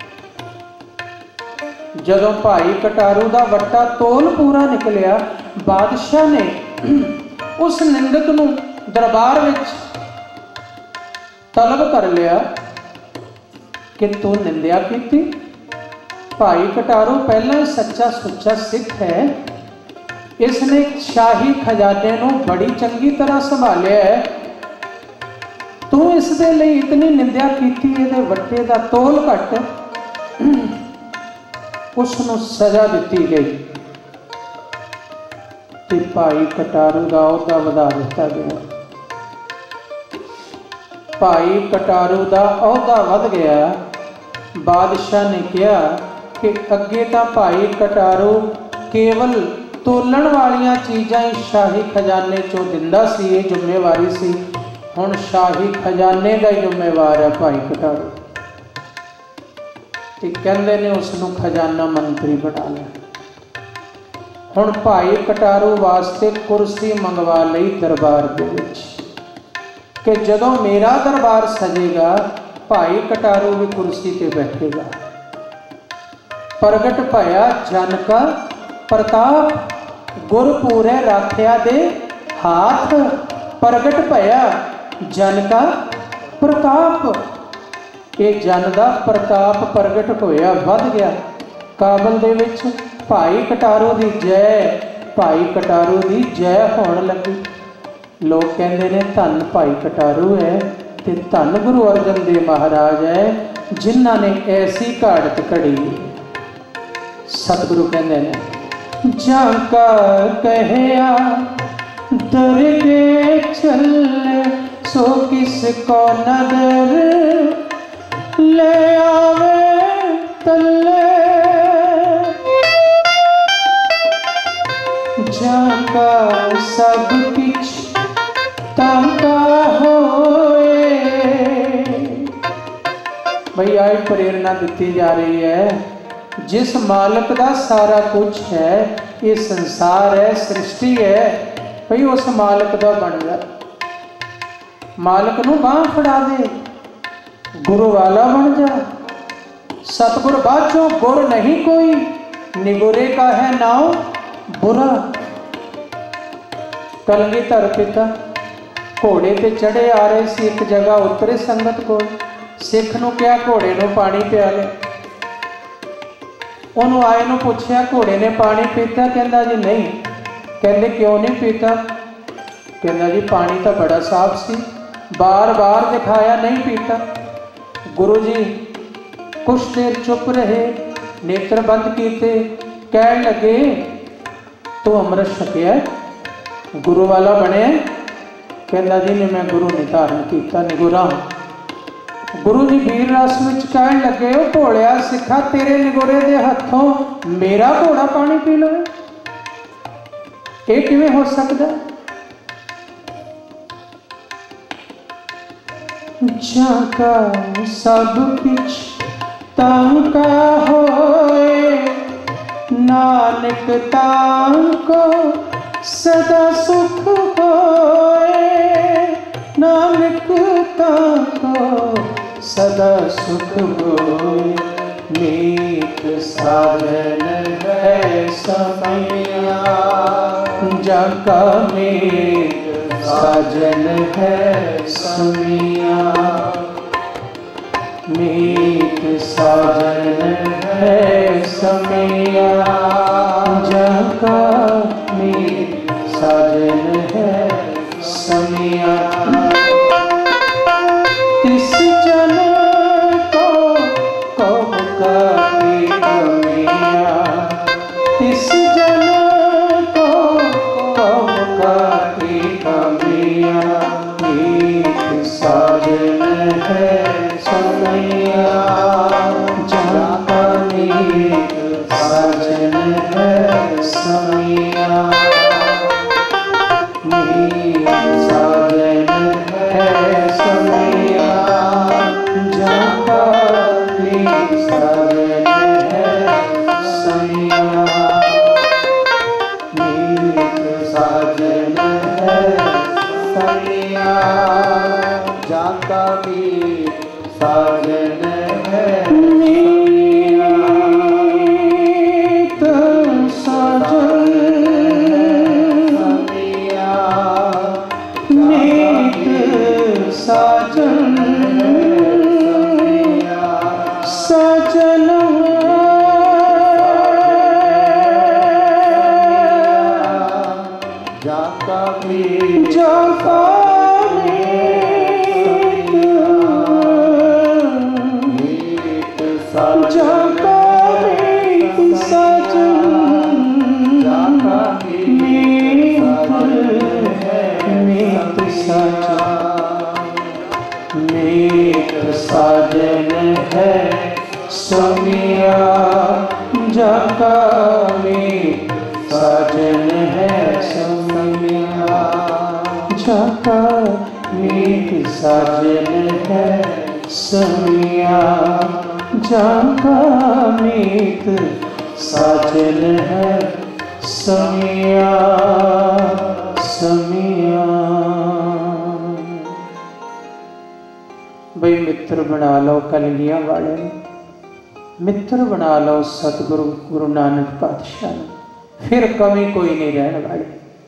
जदों भाई कटारू का वट्टा तोल पूरा निकलिया, बादशाह ने उस निंदक नूं दरबार विच तलब कर लिया कि तू निंदिया की। भाई कटारू पहला ही सच्चा सुच्चा सिख है, इसने शाही खजाने नूं बड़ी चंगी तरह संभालिया है। तू इस दे लई इतनी निंदिया की, इहदे वट्टे दा तोल घट, उसनूं सजा दी गई ते भाई कटारू का अहुदा वधा दिता गया। भाई कटारू का अहुदा वध गया। बादशाह ने कहा कि अगे तो भाई कटारू केवल तोलन वालियां चीज़ां ही शाही खजाने चों दिंदा सी, ये जिम्मेवारी सी। हुण शाही खजाने का ही जिम्मेवार है भाई कटारू। ते कहंदे ने उसनूं खजाना मंत्री बना लिया। हुण भाई कटारू वास्ते कुर्सी मंगवा लई दरबार दे विच कि जदों मेरा दरबार सजेगा, भाई कटारू भी कुर्सी ते बैठेगा। प्रगट भया जन का प्रताप, गुरपूरे राखिया दे हाथ। प्रगट भया जन का प्रताप, ये जन का प्रताप प्रगट होया, वध गया। काबल दे विच भाई कटारू दी जय, भाई कटारू दी जय होण लगी। लोग कहते ने धन भाई कटारू है ते धन गुरु अर्जन देव महाराज है, जिन्हां ने ऐसी घाड़त घड़ी। सतगुरु कहते ने जाका कहया दरगे चले, सो किसको नदर ले आवे तले। जाका सब किछ ताका होए। भाई आज प्रेरणा दी जा रही है, जिस मालिक का सारा कुछ है, ये संसार है, सृष्टि है, भाई उस मालिक का बन जा। मालिक नूं बांह फड़ा दे, गुरु वाला बन जा। सतगुर बाचो गुर नहीं कोई, निगुरे का है नाव बुरा। कलगीधर पिता घोड़े ते चढ़े आ रहे सी, एक जगह उतरे संगत को। सिख नूं कहा घोड़े नूं पानी पिया ले। उन्होंने आए नूं पुछया घोड़े ने पानी पीता? कहंदा जी नहीं। कहंदे क्यों नहीं पीता? कहंदा जी पानी तो बड़ा साफ सी, बार बार दिखाया नहीं पीता। गुरु जी कुछ देर चुप रहे, नेत्र बंद किए, कह लगे तू अमृत छकिया, गुरु वाला बने? कहंदा जी ने मैं गुरु नहीं धारण किया, निगुरा। गुरु जी वीर रस में कह लगे भोलिया सिखा, तेरे निगुरे दे हथों मेरा घोड़ा पानी पी लो, ये किवें हो सकता? जाका सब किछ तांका होए, नानक तांको सदा सुख होए। नानक तांको सदा सुख होए, मीत साजन है समैया। जाका मीत साजन है समिया, मीत साजन है समिया। जाका मीत साजन है समिया। तिस जन को कब की कमिया, तिस जन को कब की कमिया। मीत साजन है समिया, जाका मीत साजन है समिया। मीत साजन साजन है मीत साजन मीत साजन साजन जाका जाका साजन है समिया जाका मीत साजन है समिया जाका मीत साजन है समिया जाका मीत साजन है समिया समिया। बई मित्र बना लो कलगियां वाले ने, मित्र बना लो सतगुरु गुरु नानक पातशाह ने, फिर कमी कोई नहीं रहने वाली।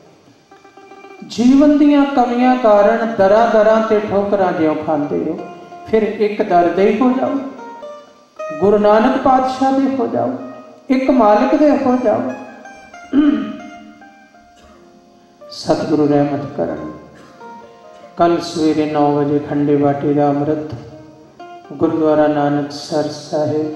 जीवन दियां कमियां कारण दरा दरा ते ठोकरां ज्यों खांदे हो, फिर एक दर दे हो जाओ, गुरु नानक पातशाह दे हो जाओ, एक मालिक दे हो जाओ। सतगुरु रहमत करन। कल सवेरे नौ बजे खंडे बाटी का अमृत गुरुद्वारा नानकसर साहिब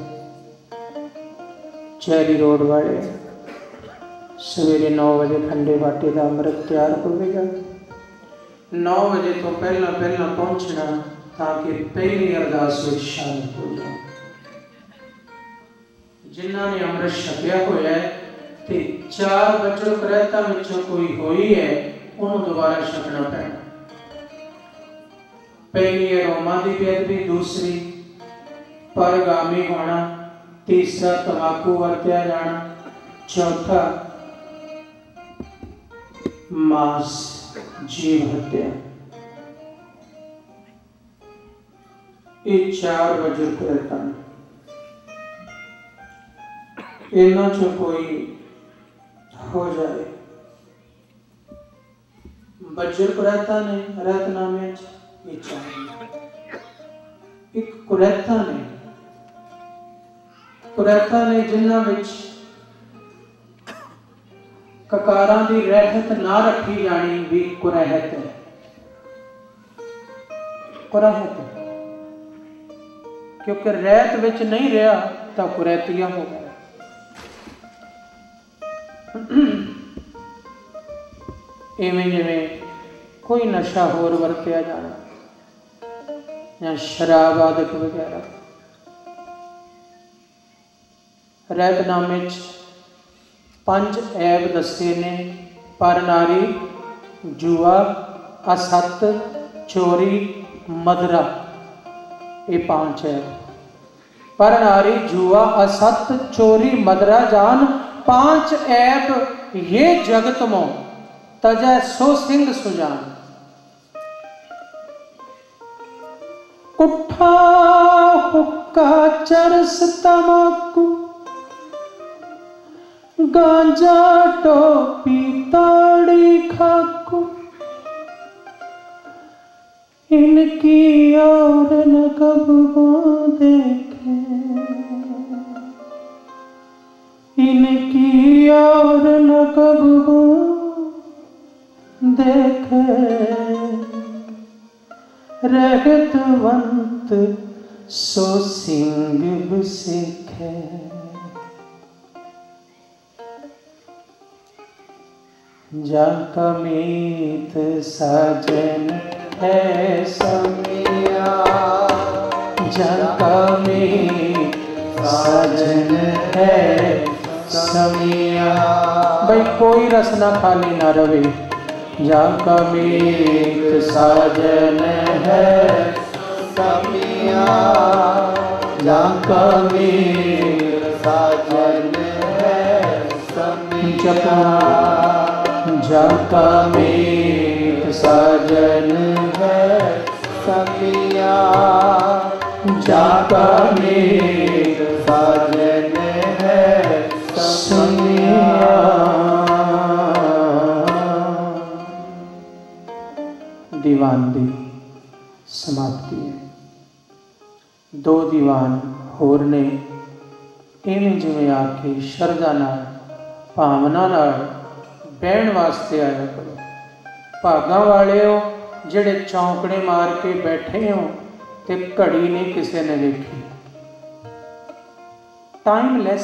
चैरी रोड वाले सवेरे नौ बजे खंडे बाटी का अमृत तैयार होगा। नौ बजे तो पहला पहला पहुंचना ताकि पहली अरदास में शामिल हो जाओ। जिन्होंने अमृत छकिया होया है ते चार बच्चों करैता विचों कोई होई है उन्होंने दोबारा छकना पैना। पहली है रोमा की बेदबी, दूसरी परगामी होना, तीसरा तंबाकू वरत्या जाना, चौथा मांस जीव हत्या। ये चार वजर करता इन्हों चो कोई हो जाए बजर कुरैता ने रहतनामे एक कुरैता ने कुरैता ने जिन्हां विच ककारां दी रहत ना रखी जानी भी कुरैहत है। कुरैहत है क्योंकि रहत विच नहीं रहा तो कुरैतिया हो गया। इवें जिवें कोई नशा होर वरत्या जाना या शराब आदत वगैरह। रहतनामे पंज ऐब दसे ने पर नारी, जुआ, असत, चोरी, मदरा। ये पांच ऐब पर नारी, जुआ, असत, चोरी, मदरा जान पांच ऐब ये जगत मो तजै सो सिंह सुजान। कुठा हुक्का चरस तमाकू गांजा टोपी ताड़ी खाकू इनकी और न कब वो देखे इनकी और न कब वो देखे रहतवंत सो सिंह बिसेखे। जाका मीत साजन है समिया जाका मीत साजन है समिया। भाई कोई रसना खाली ना रवे। जाका मीत साजन है समिया जाका मीत साजन है समिया जाका मीत साजन है सखिया जाका मीत साजन है संगिया। दीवान दी समाप्ति है। दो दीवान होर ने इवें जिवें आके शरधा नाल भावना नाल बहन वास्ते आया करो। भागां वाले हो जिहड़े चौंकड़े मार के बैठे हो ते घड़ी नहीं किसी ने वेखी। टाइमलैस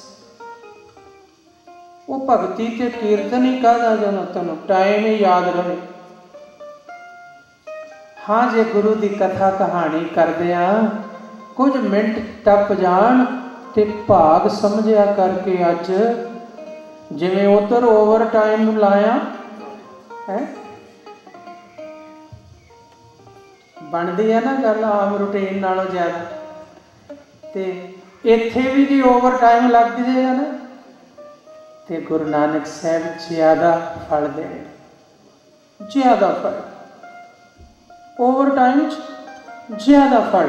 वो भगती ते कीर्तन ही कहदा जदों तैनूं टाइम ही याद रहे। हाँ जे गुरु की कथा कहानी करदिआं कुछ मिनट टप जाण ते भाग समझिया करके अज जिवें उधर ओवर टाइम लाया है बनदी है ना गल आम रूटीन नालों ज़्यादा। ते इत्थे भी जे ओवर टाइम लग जाएगा ना तो गुरु नानक साहब ज़्यादा फल देंगे, ज़्यादा फल। ओवर टाइम ज़्यादा फल।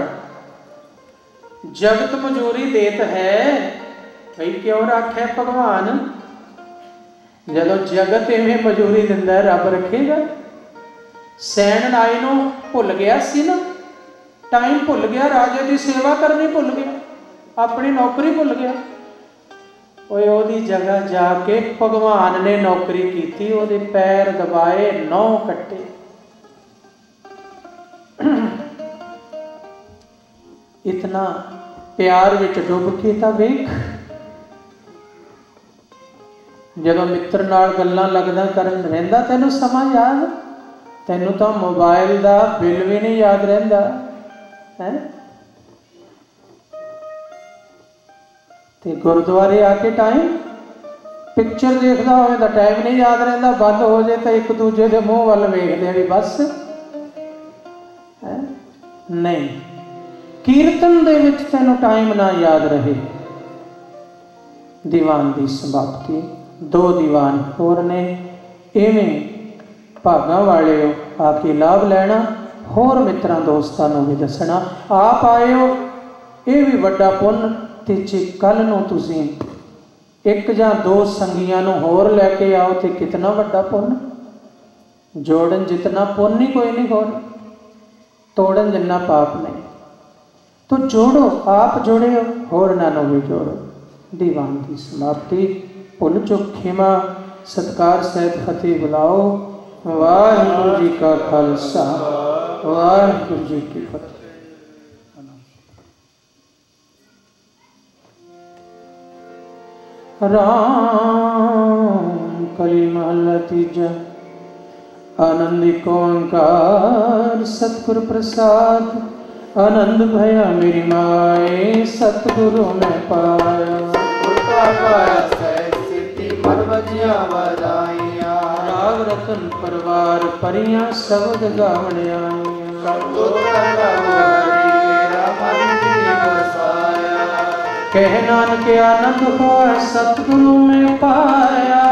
जगत मजूरी देत है भाई, क्यों रखे भगवान? जदों जगत इवें मजूरी दिंदा रब रखेगा? सैन नाई नूं भुल गया सी ना, टाइम भुल गया, राजे की सेवा करनी भुल गया, अपनी नौकरी भुल गया। ओए ओदी जगह जाके भगवान ने नौकरी की, ओदे पैर दबाए, नौ कट्टे। इतना प्यार विच डुब के तां वेख, जदों मित्र नाल गल्लां लगदा करन रहिंदा तैनूं समा याद, तैनूं तां मोबाइल दा बिल भी नहीं याद रहिंदा है। ते गुरुद्वारे आके टाइम पिक्चर देखदा होवे तां टाइम नहीं याद रहिंदा, बंद हो जाए तो एक दूजे के मूँह वाल वेखदे भी बस है नहीं। कीर्तन दे विच तैनूं टाइम ना याद रहे। दीवान की समाप्ति। दो दीवान होर ने इवें भागां वाले हो आके लाभ लैना, होर मित्रां दोस्तां नूं भी दसना। आप आए हो ये भी वड्डा पुण्य, ते जे कल नूं तुसीं एक जां दो संगियां नूं होर लैके आओ तो कितना वड्डा पुण्य। जोड़न जितना पुण्य ही कोई नहीं, होर तोड़न जिन्ना पाप नहीं। तो जोड़ो, आप जुड़े हो होर नालों भी जोड़ो। दीवान की समाप्ति। भुल चुक खिमा, सत्कार सहित फतेह बुलाओ। वाहिगुरू जी का खालसा, वाहिगुरू जी की फतेह। राम कली महला तीजा। आनंद ओंकार सतगुर प्रसाद, आनंद भया मेरी माए सतगुरु में पाया। राग रतन परवार परियां शब्द गावण आईयां। कह नानक आनंद हो सतगुरु में पाया।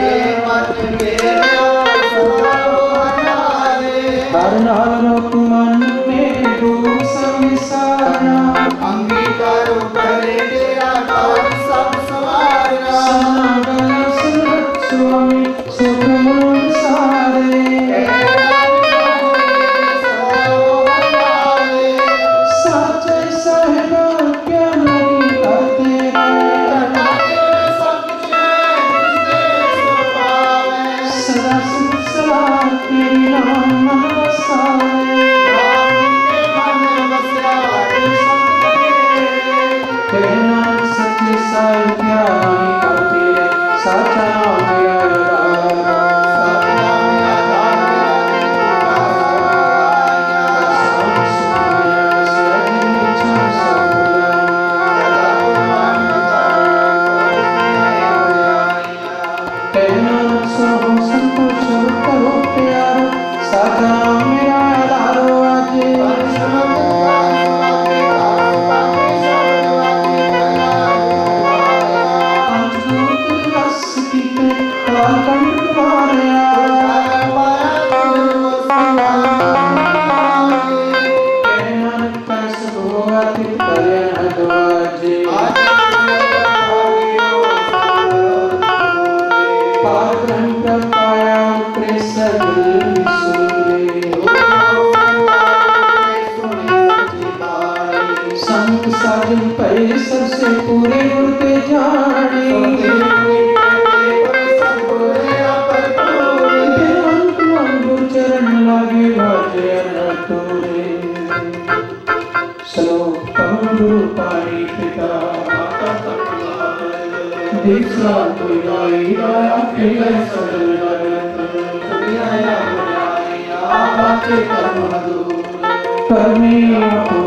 हर नाल रोक मन में दुख संसारा। अंगीकार करे तेरा नाम सब सवारा। स्वामी सुख सारे। सच्चे साहिब क्या नहीं करते, सदा सुख सवार तेरी नाम वसाए। संग साजन पैसर से पूरे उड़ते जाने चरण लागे बाजे अनटोरे श्लोक गुरु पाणी पिता दीक्षा कोई आई आया खेले सरल करमे